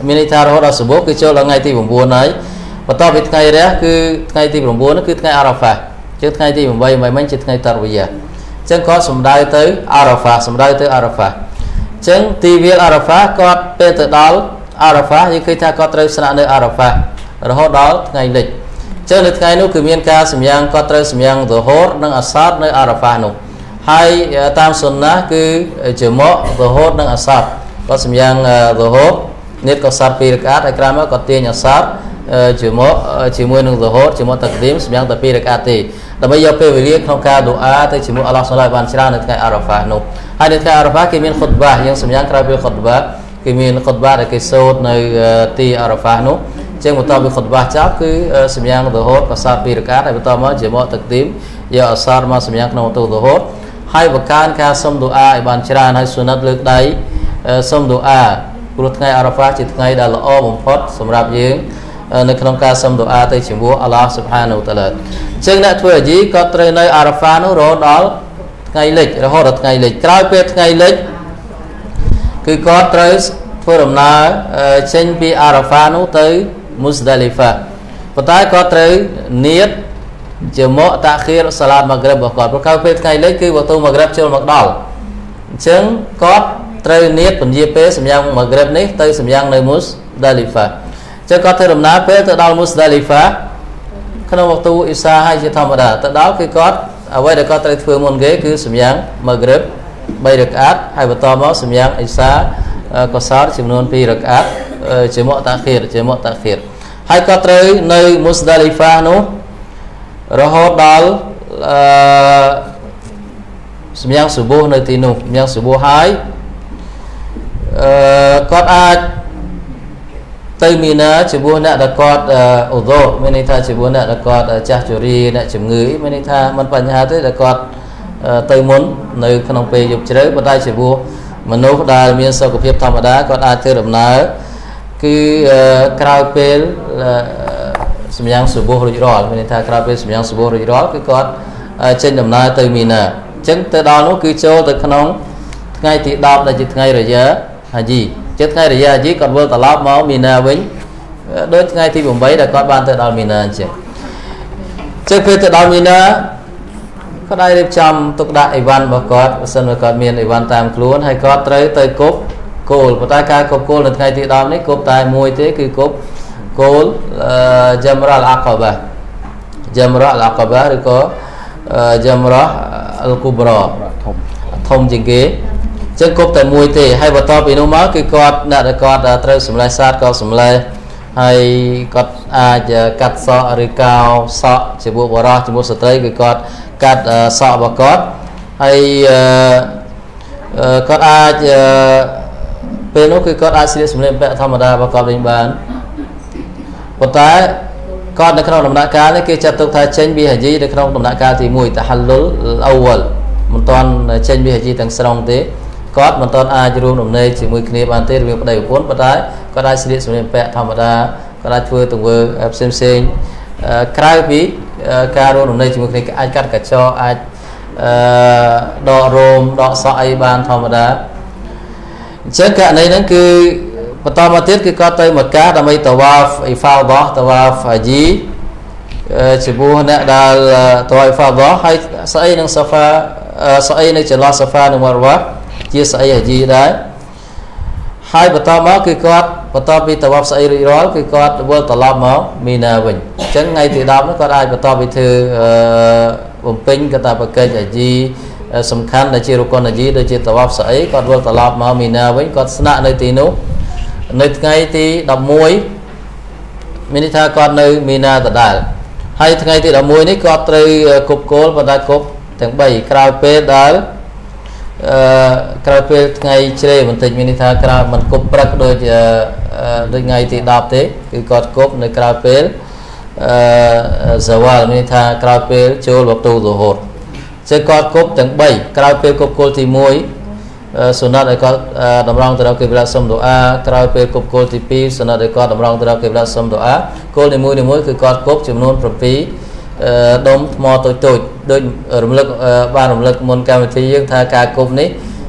មានន័យថារហូតដល់សុបហ៍គឺចូលដល់ថ្ងៃទី9ហើយបន្ទាប់ពីថ្ងៃរះគឺថ្ងៃទី9នោះគឺថ្ងៃអារ៉ាហ្វាជាថ្ងៃទី8មិនមែនជាថ្ងៃតារវីយ៉ាអញ្ចឹងគាត់សំដៅទៅអារ៉ាហ្វាសំដៅទៅអារ៉ាហ្វាអញ្ចឹងទីវាលអារ៉ាហ្វាគាត់ពេលទៅដល់អារ៉ាហ្វាយើងឃើញថាគាត់ត្រូវស្នាក់នៅអារ៉ាហ្វារហូតដល់ថ្ងៃលិចអញ្ចឹងនៅថ្ងៃនោះគឺមានការសម្យ៉ាងគាត់ត្រូវសម្យ៉ាងហ្សូហរនិងអាសាតនៅអារ៉ាហ្វានោះហើយតាមសុនណាគឺជាមកហ្សូហរនិងអាសាតគាត់សម្យ៉ាងហ្សូហរនេះក៏សាត់ពីរកាតហើយក្រោយមកគាត់ទាញអាសាតជាមកជាមួយនឹងហ្សូហរជាមួយតាក់ឌីមសម្យ៉ាងតែពីរកាតទេដើម្បីយកពេលវេលាក្នុងការដូអាទៅជាមួយអល់ឡោះសុបហានបានច្រើននៅថ្ងៃអារ៉ាហ្វានោះហើយនៅថ្ងៃអារ៉ាហ្វាគេមានខុតបាយ៉ាងសម្យ៉ាងក្រោយពីខុតបាគេមានខុតបាដែលគេសូត្រនៅទីអារ៉ាហ្វានោះចឹងបន្ទាប់ពីខុតបាចប់គឺសម្យ៉ាងហ្សូហរក៏សាត់ពីរកាតហើយបន្ទាប់មកជាមួយតាក់ឌីមយកអាសាតមកសម្យ៉ាងក្នុងទូហ្សូហរហើយបង្កើនការសុំដូអាឲ្យបានច្រើនហើយសុណាត់លើកដៃសុំដូអាព្រោះថ្ងៃអារ៉ាហ្វាជាថ្ងៃដែលល្អបំផុតសម្រាប់យើងនៅក្នុងការសុំដូអាទៅជាមួយអល់ឡោះស៊ុបហានូតាឡាអញ្ចឹងអ្នកធ្វើអាជីក៏ត្រូវនៅអារ៉ាហ្វានោះរហូតដល់ថ្ងៃលិចរហូតដល់ថ្ងៃលិចក្រោយពេលថ្ងៃលិចគឺគាត់ត្រូវធ្វើដំណើរចេញពីអារ៉ាហ្វានោះទៅមូស្ដាលីហ្វាប៉ុន្តែគាត់ត្រូវនៀតជាមកតាខៀរសាឡាតម៉ាហ្គ្រិបរបស់គាត់ព្រោះក្រោយពេលថ្ងៃលិចគឺវត្តូម៉ាហ្គ្រិបចូលមកដល់អញ្ចឹងគាត់ត្រូវនៀតពន្យាពេលសម្យ៉ាងម៉ាហ្គ្រិបនេះទៅសម្យ៉ាងនៅមូស្ដាលីហ្វាចឹងគាត់ធ្វើដំណើរពេលទៅដល់មូស្ដាលីហ្វាក្នុងវត្តូអ៊ីសាហើយជាធម្មតាទៅដល់គឺគាត់អ្វីដែលគាត់ត្រូវធ្វើមុនគេគឺសម្យ៉ាងម៉ាហ្គ្រិប3រកាតហើយបន្តមកសម្យ៉ាងអ៊ីសាកសរចំនួន2រកាតជាមកតាខៀរជាមកតាខៀរហើយគាត់ត្រូវនៅមូស្ដាលីហ្វានោះរហូតដល់អឺសម្យ៉ាងសុបហ៍នៅទីនោះសម្យ៉ាងសុបហ៍ហើយអឺគាត់អាចទៅមីណាជាមួយអ្នកដែលគាត់អូដូមានន័យថាជាមួយអ្នកដែលគាត់ចាស់ជរាអ្នកជំងឺមានន័យថាមិនបញ្ហាទេដែលគាត់ទៅមុននៅក្នុងពេលយប់ជ្រៅប៉ុន្តែជាមួយមនុស្សដែលមានសុខភាពធម្មតាគាត់អាចធ្វើដំណើរគឺក្រោយពេលសម្យ៉ាងសុបហ៍រួចរាល់មានន័យថាក្រោយពេលសម្យ៉ាងសុបហ៍រួចរាល់គឺគាត់ចេញដំណើរទៅមីណាអញ្ចឹងទៅដល់នោះគឺចូលទៅក្នុងថ្ងៃទីដប់ដែលជាថ្ងៃរយ៉ាហាជីជាថ្ងៃរយ៉ាហាជីគាត់វិលត្រឡប់មកមីណាវិញដូចថ្ងៃទី8ដែលគាត់បានទៅដល់មីណាអញ្ចឹងអញ្ចឹងពេលទៅដល់មីណាគាត់ได้រៀបចំទុកដាក់អីវ៉ាន់របស់គាត់បើសិនបើគាត់មានអីវ៉ាន់តាមខ្លួនហើយគាត់ត្រូវទៅគប់គោលប៉ុន្តែការគប់គោលនៅថ្ងៃទីដប់នេះគប់តែមួយទេគឺគប់គោលយ៉ាំរ៉ាល់អាកាបាយ៉ាំរ៉ាល់អាកាបាឬក៏យ៉ាំរ៉ាអលគូបរ៉ាធំធំជាងគេចឹងគប់តែមួយទេហើយបន្តពីនោះមកគឺគាត់អ្នកដែលគាត់ត្រូវសម្លេះសាទក៏សម្លេះហើយគាត់អាចកាត់សក់ឬកោសក់ជាមួយបរោះជាមួយស្ត្រីគឺគាត់កាត់សក់របស់គាត់ហើយគាត់អាចពេលនោះគឺគាត់អាចស្លៀកសម្លៀកបំពាក់ធម្មតារបស់គាត់វិញបានប៉ុន្តែគាត់នៅក្នុងដំណាក់កាលនេះគេចាត់ទុកថាចេញពីហាជីនៅក្នុងដំណាក់កាលទី1តាហលុលអវលមិនទាន់ចេញពីហាជីទាំងស្រុងទេគាត់មិនទាន់អាចរួមដំណេកជាមួយគ្នាបានទេរវាងប្តីប្រពន្ធប៉ុន្តែគាត់អាចស្លៀកសម្លៀកបំពាក់ធម្មតាគាត់អាចធ្វើទង្វើផ្សេងផ្សេងក្រៅពីការរួមដំណេកជាមួយគ្នាអាចកាត់កញ្ចក់អាចដករោមដកសក់អីបានធម្មតាអញ្ចឹងករណីហ្នឹងគឺបន្តមកទៀតគឺគាត់ទៅមកកាដើម្បីតវ៉ាហ្វអ៊ីហ្វាដះតវ៉ាហ្វហាជីជាមួយអ្នកដែលតវ៉ាហ្វអ៊ីហ្វាដះហើយស្អីនឹងសាហ្វាស្អីនៅចន្លោះសាហ្វានិងម៉ារវ៉ាជាស្អីហាជីដែរហើយបន្តមកគឺគាត់បន្តពីតវ៉ាហ្វស្អីរួចរាល់គឺគាត់វិលត្រឡប់មកមីណាវិញអញ្ចឹងថ្ងៃទីដប់នោះគាត់អាចបន្តពីធ្វើបំពេញកតាបកិច្ចហាជីសំខាន់ដែលជារុកុនហាជីដូចជាតវ៉ាហ្វស្អីគាត់វិលត្រឡប់មកមីណាវិញគាត់ស្នាក់នៅទីនោះនៅថ្ងៃទីដប់មួយមានន័យថាគាត់នៅមីណាដដែលហើយថ្ងៃទីដប់មួយនេះគាត់ត្រូវគប់គោលប៉ុន្តែគប់ទាំង3ក្រោយពេលដែលអឺក្រោយពេលថ្ងៃជ្រេបន្តិចមានន័យថាក្រោយមិនគប់ព្រឹកដូចដូចថ្ងៃទីដប់ទេគឺគាត់គប់នៅក្រោយពេលអឺហ្សាវ៉ាល់មានន័យថាក្រោយពេលចូលវត្តូហ្សូហរចឹងគាត់គប់ទាំង3ក្រោយពេលគប់គោលទី1សុណាត់ឲ្យគាត់តម្រង់ទៅរកគីប្លាសុំដូអាក្រោយពេលគប់គោលទី2សុណាត់ឲ្យគាត់តម្រង់ទៅរកគីប្លាសុំដូអាគោលនីមួយៗគឺគាត់គប់ចំនួន7ដុំថ្មតូចតូចដូចរំលឹកបានរំលឹកមុនកម្មវិធីយើងថាការគប់នេះ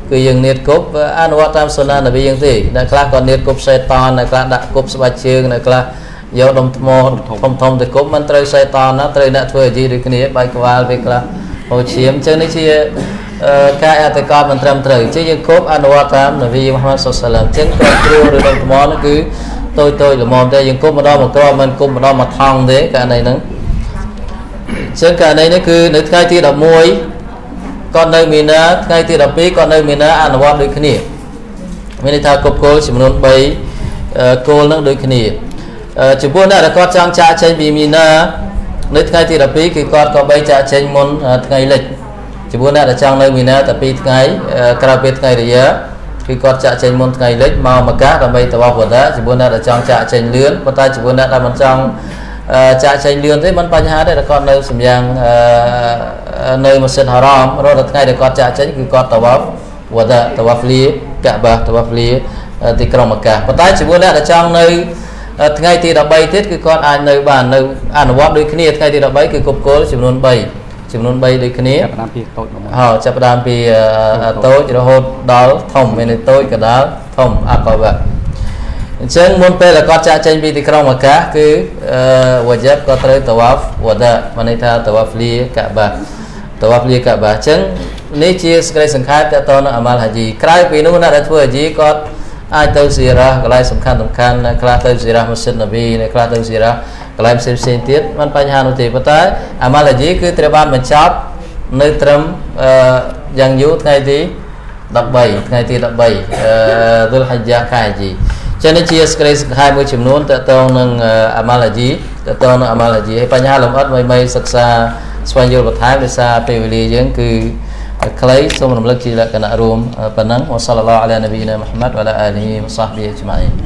គឺយើងនៀតគប់អនុវត្តតាមសុណានប៊ីយើងទេអ្នកខ្លះក៏នៀតគប់សេតានអ្នកខ្លះដាក់គប់ស្បែកជើងអ្នកខ្លះយកដុំថ្មធំធំទៅគប់មិនត្រូវសេតានណាត្រូវអ្នកធ្វើអាជីដូចគ្នាបែកក្បាលពេលខ្លះហូរឈាមអញ្ចឹងនេះជាការអតិកតមិនត្រឹមត្រូវជាយើងគប់អនុវត្តតាមនប៊ីមូហាម៉ាត់សុសឡាមអញ្ចឹងគ្រាន់គ្រួឬដុំថ្មនោះគឺតូចតូចល្មមតែយើងគប់ម្ដងមកគ្រាប់មិនគប់ម្ដងមកថងទេករណីហ្នឹងអញ្ចឹងករណីនេះគឺនៅថ្ងៃទីដប់មួយក៏នៅមីនាថ្ងៃទីដប់ពីរក៏នៅមីនាអនុវត្តដូចគ្នាមានន័យថាគប់គោលចំនួនបីគោលហ្នឹងដូចគ្នាចំពោះអ្នកដែលគាត់ចង់ចាក់ចេញពីមីនានៅថ្ងៃទីដប់ពីរគឺគាត់ក៏បីចាក់ចេញមុនថ្ងៃលិចចំពោះអ្នកដែលចង់នៅមីនាតែពីរថ្ងៃក្រោយពេលថ្ងៃរយៈគឺគាត់ចាក់ចេញមុនថ្ងៃលិចមកមកកាដើម្បីតវ៉ាហ្វវតាចំពោះអ្នកដែលចង់ចាក់ចេញលឿនប៉ុន្តែចំពោះអ្នកដែលមិនចង់ចាក់ចេញលឿនទេមិនបញ្ហាទេតែគាត់នៅសម្យ៉ាងនៅម៉ាស៊ីនហារ៉មរហូតដល់ថ្ងៃដែលគាត់ចាក់ចេញគឺគាត់តវ៉ាហ្វវតាតវ៉ាហ្វលីកាបាតវ៉ាហ្វលីទីក្រុងម៉ាកាប៉ុន្តែចំពោះអ្នកដែលចង់នៅថ្ងៃទីដប់បីទៀតគឺគាត់អាចនៅបាននៅអនុវត្តដូចគ្នាថ្ងៃទីដប់បីគឺគប់គល់ចំនួនបីចំនួនបីដូចគ្នាចាប់ផ្ដើមពីតូចមកហៅចាប់ផ្ដើមពីតូចរហូតដល់ធំមានតូចកដាលធំអាកបាអញ្ចឹងមុនពេលដែលគាត់ចាក់ចេញពីទីក្រុងម៉ាកាគឺវ៉ាជីបគាត់ត្រូវតវ៉ាហ្វវតាមានន័យថាតវ៉ាហ្វលីកាបាតវ៉ាហ្វលីកាបាអញ្ចឹងនេះជាសេចក្តីសង្ខេបទាក់ទងនឹងអាម៉ាល់ហាជីក្រៅពីនោះអ្នកដែលធ្វើហាជីគាត់អាចទៅស៊ីរ៉ាកន្លែងសំខាន់សំខាន់ខ្លះទៅស៊ីរ៉ាម៉ាស៊ីនណាវីខ្លះទៅស៊ីរ៉ាកន្លែងផ្សេងផ្សេងទៀតមិនបញ្ហានោះទេប៉ុន្តែអាម៉ាល់ហាជីគឺត្រូវបានបញ្ចប់នៅត្រឹមយ៉ាងយូរថ្ងៃទីដប់បីថ្ងៃទីដប់បីឌុលហិជ្ជាខែហាជីចឹងនេះជាសេចក្តីសង្ខេបមួយចំនួនទាក់ទងនឹងអាម៉ាល់ហាជីទាក់ទងនឹងអាម៉ាល់ហាជីហើយបញ្ហាលម្អិតមួយៗសិក្សាស្វែងយល់បន្ថែមដោយសារពេលវេលាយើងគឺខ្លីសូមរំលឹកជាលក្ខណៈរួមប៉ុណ្ណឹងវ៉ាសល្លឡោះអាឡានប៊ីណាមុហម៉ាត់វ៉ាឡាអាលីហ៊ីវ៉ាសាហ្ប៊ីអជ្ម៉ាអ៊ីន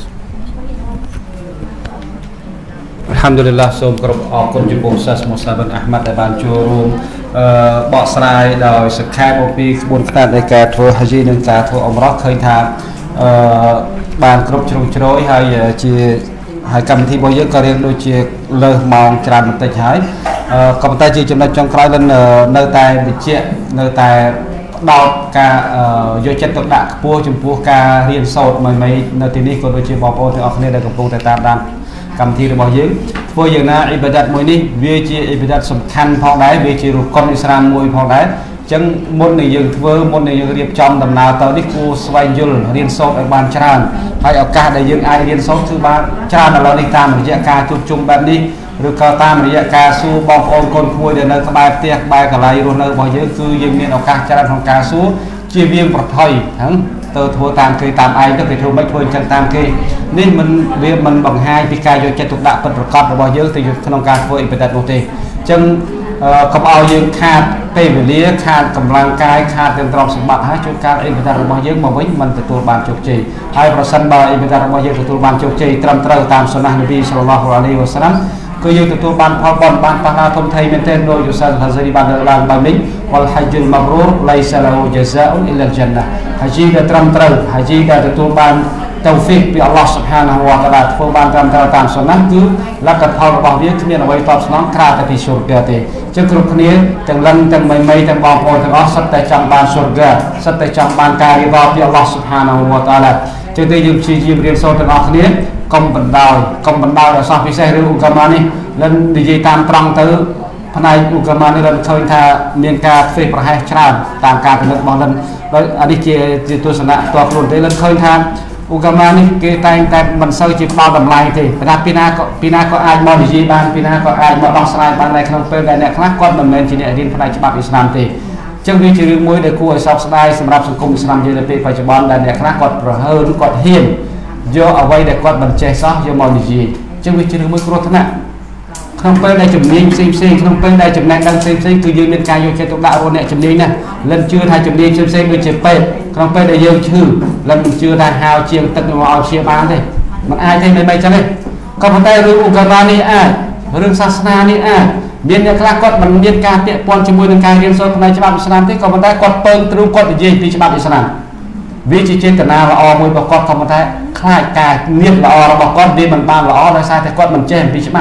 Alhamdulillah សូមគោរពអរគុណចំពោះសាសមុស្លាបិនអាហ្មាត់ដែលបានចូលរួមបកស្រាយដោយសង្ខេបអំពីក្បួនខ្នាតនៃការធ្វើហាជីនិងការធ្វើអ៊ុមរ៉ាឃើញថាបានគ្រប់ជ្រុងជ្រោយហើយជាហើយកម្មវិធីរបស់យើងក៏រៀងដូចជាលើសម៉ោងច្រើនបន្តិចហើយក៏ប៉ុន្តែជាចំណុចចុងក្រោយលិននៅតែបញ្ជាក់នៅតែផ្ដោតការយកចិត្តទុកដាក់ខ្ពស់ចំពោះការរៀនសូត្រថ្មីៗនៅទីនេះក៏ដូចជាបងប្អូនទាំងអស់គ្នាដែលកំពុងតែតាមដានកម្មវិធីរបស់យើងធ្វើយ៉ាងណាអ៊ីបាដាតមួយនេះវាជាអ៊ីបាដាតសំខាន់ផងដែរវាជារុកុនអ៊ីស្លាមមួយផងដែរអញ្ចឹងមុននឹងយើងធ្វើមុននឹងយើងរៀបចំដំណើរទៅនេះគួរស្វែងយល់រៀនសូត្រឲ្យបានច្រើនហើយឱកាសដែលយើងអាចរៀនសូត្រគឺបានច្រើនឥឡូវនេះតាមរយៈការជួបជុំបែបនេះឬក៏តាមរយៈការសួរបងប្អូនកូនក្មួយដែលនៅក្បែរផ្ទះក្បែរកន្លែងរស់នៅរបស់យើងគឺយើងមានឱកាសច្រើនក្នុងការសួរជាវាងប្រថុយហ្នឹងទៅធ្វើតាមគេតាមឯងទៅគេធ្វើមិនធ្វើអញ្ចឹងតាមគេនេះមិនវាមិនបង្ហាញពីការយកចិត្តទុកដាក់ពិតប្រាកដរបស់យើងទៅក្នុងការធ្វើអ៊ីបាដាតនោះទេអញ្ចឹងកុំឲ្យយើងខាតពេលវេលាខាតកម្លាំងកាយខាតទាំងទ្រព្យសម្បត្តិហើយជួនកាលអ៊ីបាដាតរបស់យើងមកវិញមិនទទួលបានជោគជ័យហើយប្រសិនបើអ៊ីបាដាតរបស់យើងទទួលបានជោគជ័យត្រឹមត្រូវតាមសុណាហ៍នប៊ីសល្លឡោះអាឡៃហ៊ីវ៉ាសឡាមគឺយើងទទួលបានផលបុណ្យបានប៉ះឡាធំធេងមែនទែនដោយយូសាហាហ្សារីបានលើកឡើងបែបនេះវ៉ាល់ហัจជុលម៉ាប់រូរឡៃសាឡាហ៊ូជាហ្សាអ៊ុនអ៊ីឡាជន្ណាហាជីដែលត្រឹមត្រូវហាជីដែលទទួលបានតៅហ្វីកពីអល់ឡោះស៊ុបហានាហ៊ូវតាអាឡាធ្វើបានត្រឹមត្រូវតាមសុណាហ៍គឺលទ្ធផលរបស់វាគ្មានអ្វីតបស្នងក្រៅតែពីសុរហ្គាទេចឹងគ្រប់គ្នាទាំងលិនទាំងមីមីទាំងបងប្អូនទាំងអស់សុទ្ធតែចង់បានសុរហ្គាសុទ្ធតែចង់បានការរីករាយពីអល់ឡោះស៊ុបហានាហ៊ូវតាអាឡាចឹងទេយើងព្យាយាមរៀនសូត្រទាំងអស់គ្នាកុំបណ្ដោយកុំបណ្ដោយដល់សោះពិសេសរឿងឧកាម៉ានេះលិននិយាយតាមត្រង់ទៅផ្នែកឧកាម៉ានេះលិនឃើញថាមានការផ្សេងប្រហែសច្រើនតាមការពិនិត្យរបស់លិនដោយអានេះជាជាទស្សនៈផ្ទាល់ខ្លួនទេលិនឃើញថាឧកាម៉ានេះគេតែងតែមិនសូវជាផ្ដោតតម្លៃទេប៉ុន្តែពីណាក៏ពីណាក៏អាចមកនិយាយបានពីណាក៏អាចមកដោះស្រាយបាននៅក្នុងពេលដែលអ្នកខ្លះគាត់មិនមែនជាអ្នករៀនផ្នែកច្បាប់អ៊ីស្លាមទេចឹងវាជារឿងមួយដែលគួរឲ្យសោកស្ដាយសម្រាប់សង្គមអ៊ីស្លាមយើងនៅពេលបច្ចុប្បន្នដែលអ្នកខ្លះគាត់ប្រហើនគាត់ហ៊ានយកអ្វីដែលគាត់មិនចេះសោះយកមកនិយាយចឹងវាជារឿងមួយគ្រោះថ្នាក់ក្នុងពេលដែលជំនាញផ្សេងផ្សេងក្នុងពេលដែលចំណេះដឹងផ្សេងផ្សេងគឺយើងមានការយកចិត្តទុកដាក់របស់អ្នកជំនាញណាលិនជឿថាជំនាញផ្សេងផ្សេងដូចជាពេទ្យក្នុងពេលដែលយើងឈឺលិនមិនជឿថាហៅជាងទឹកមកឲ្យព្យាបាលទេមិនអាចទេមិនមិនចឹងទេក៏ប៉ុន្តែរឿងឧកាម៉ានេះអាចរឿងសាសនានេះអាចមានអ្នកខ្លះគាត់មិនមានការពាក់ព័ន្ធជាមួយនឹងការរៀនសូត្រផ្នែកច្បាប់អ៊ីស្លាមទេក៏ប៉ុន្តែគាត់ពើងទ្រូងគាត់និយាយពីច្បាប់អ៊ីស្លាមវាជាចេតនាល្អមួយរបស់គាត់ក៏ប៉ុន្តែខ្លាចការមានល្អរបស់គាត់វាមិនបានល្អដោយសារតែគាត់មិនចេះអំពីច្បាប់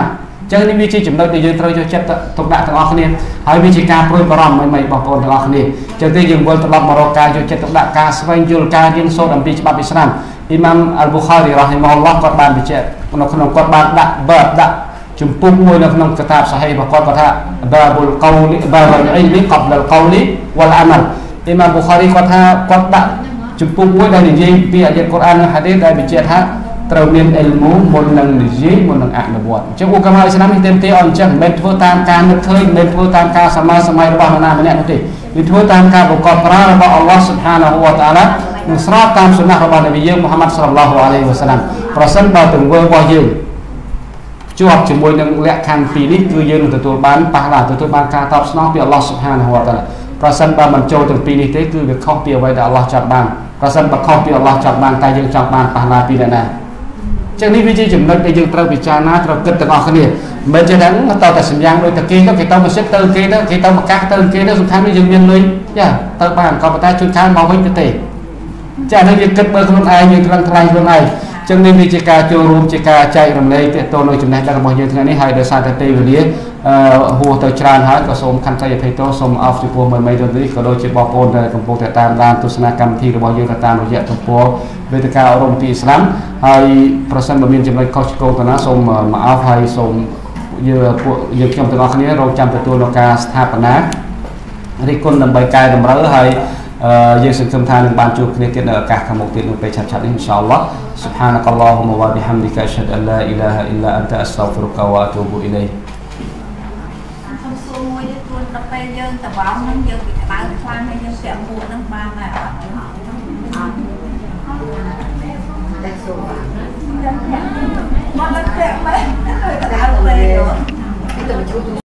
ចឹងនេះវាជាចំណុចដែលយើងត្រូវយកចិត្តទុកដាក់ទាំងអស់គ្នាហើយវាជាការព្រួយបារម្ភមិនៗបងប្អូនទាំងអស់គ្នាចឹងទេយើងវិលត្រឡប់មករកការយកចិត្តទុកដាក់ការស្វែងយល់ការរៀនសូត្រអំពីច្បាប់អ៊ីស្លាមអ៊ីម៉ាមអលប៊ូខារីរ៉ាហ៊ីម៉ាហ៊ុលឡោះគាត់បានបញ្ជាក់នៅក្នុងគាត់បានដាក់បើដាក់ជំពូកមួយនៅក្នុងកាតាបសាហីរបស់គាត់គាត់ថាបាបុលកោលីបាបុលអ៊ីលីកបលកោលីវលអាម៉ាល់អ៊ីម៉ាមប៊ូខារីគាត់ថាគាត់ដាក់ជំពូកមួយដែលនិយាយពីអាយ៉ាតកូរ៉ាននិងហាឌីសដែលបញ្ជាក់ថាត្រូវមានអ៊ីលមូមុននឹងនិយាយមុននឹងអនុវត្តអញ្ចឹងឧកាមាអ៊ីស្លាមនេះទេមទេអត់អញ្ចឹងមិនធ្វើតាមការនឹកឃើញមិនធ្វើតាមការសមាសម័យរបស់នរណាម្នាក់នោះទេវាធ្វើតាមការបង្កប់ប្រារបស់អល់ឡោះស៊ុបហានាហ៊ូវតាអាឡានិងស្របតាមសុណារបស់នប៊ីយើងមូហាម៉ាត់សល្លឡោះអាឡៃហ៊ីវ៉ាសាឡាមប្រសិនបើទង្វើរបស់យើងជាប់ជាមួយនឹងលក្ខខណ្ឌពីរនេះគឺយើងនឹងទទួលបានប៉ះឡាទទួលបានការតបស្នងពីអល់ឡោះស៊ុបហានាហ៊ូវតាអាឡាប្រសិនបើមិនចូលទាំងពីរនេះទេគឺវាខុសពីអ្វីដែលអល់ឡោះចង់បានប្រសិនបើខុសពីអល់ឡោះចង់បានតែយើងចង់បានប៉ះឡាពីអ្នកណាចឹងនេះវាជាចំណុចដែលយើងត្រូវពិចារណាត្រូវគិតទាំងអស់គ្នាមិនចឹងហ្នឹងតើតែសម្យ៉ាងដូចតែគេទៅគេទៅមកសិតទៅគេទៅគេទៅមកកាសទៅគេទៅសំខាន់វាយើងមានលុយយ៉ាទៅបានក៏ប៉ុន្តែជួនកាលមកវិញទៅទេចានេះយើងគិតមើលខ្លួនឯងយើងត្រឹមថ្លៃខ្លួនឯងចឹងនេះវាជាការចូលរួមជាការចែករំលែកទាក់ទងនឹងចំណេះដឹងរបស់យើងថ្ងៃនេះហើយដោយសារតែពេលវេលាអឺហួសទៅច្រើនហើយក៏សូមខន្តីអភ័យទោសសូមអរចំពោះមើលមេទៅនេះក៏ដូចជាបងប្អូនដែលកំពុងតែតាមដានទស្សនាកម្មវិធីរបស់យើងតាមរយៈទំព័រវេទិកាអប់រំពីអ៊ីស្លាមហើយប្រសិនបើមានចំណុចខុសឆ្គងទៅណាសូមមកអោបហើយសូមយើងពួកយើងខ្ញុំទាំងអស់គ្នារងចាំទទួលនៅការស្ថាបនារិះគន់ដើម្បីកែតម្រូវហើយយើងសង្ឃឹមថានឹងបានជួបគ្នាទៀតនៅឱកាសខាងមុខទៀតនៅពេលឆាប់ៗនេះអ៊ីនសាអល់ឡោះ Subhanakallahumma wa bihamdika asyhadu an la ilaha illa anta astaghfiruka wa atubu ilaik ខ្ញុំសួរមួយទៀតខ្លួនដល់ពេលយើងតវ៉ងនឹងយើងពីក្តៅខ្លាំងហើយយើងពាក់មួកនឹងបានដែរអត់អត់តែសួរមកដល់ពាក់មែនក្តៅពេកទៅ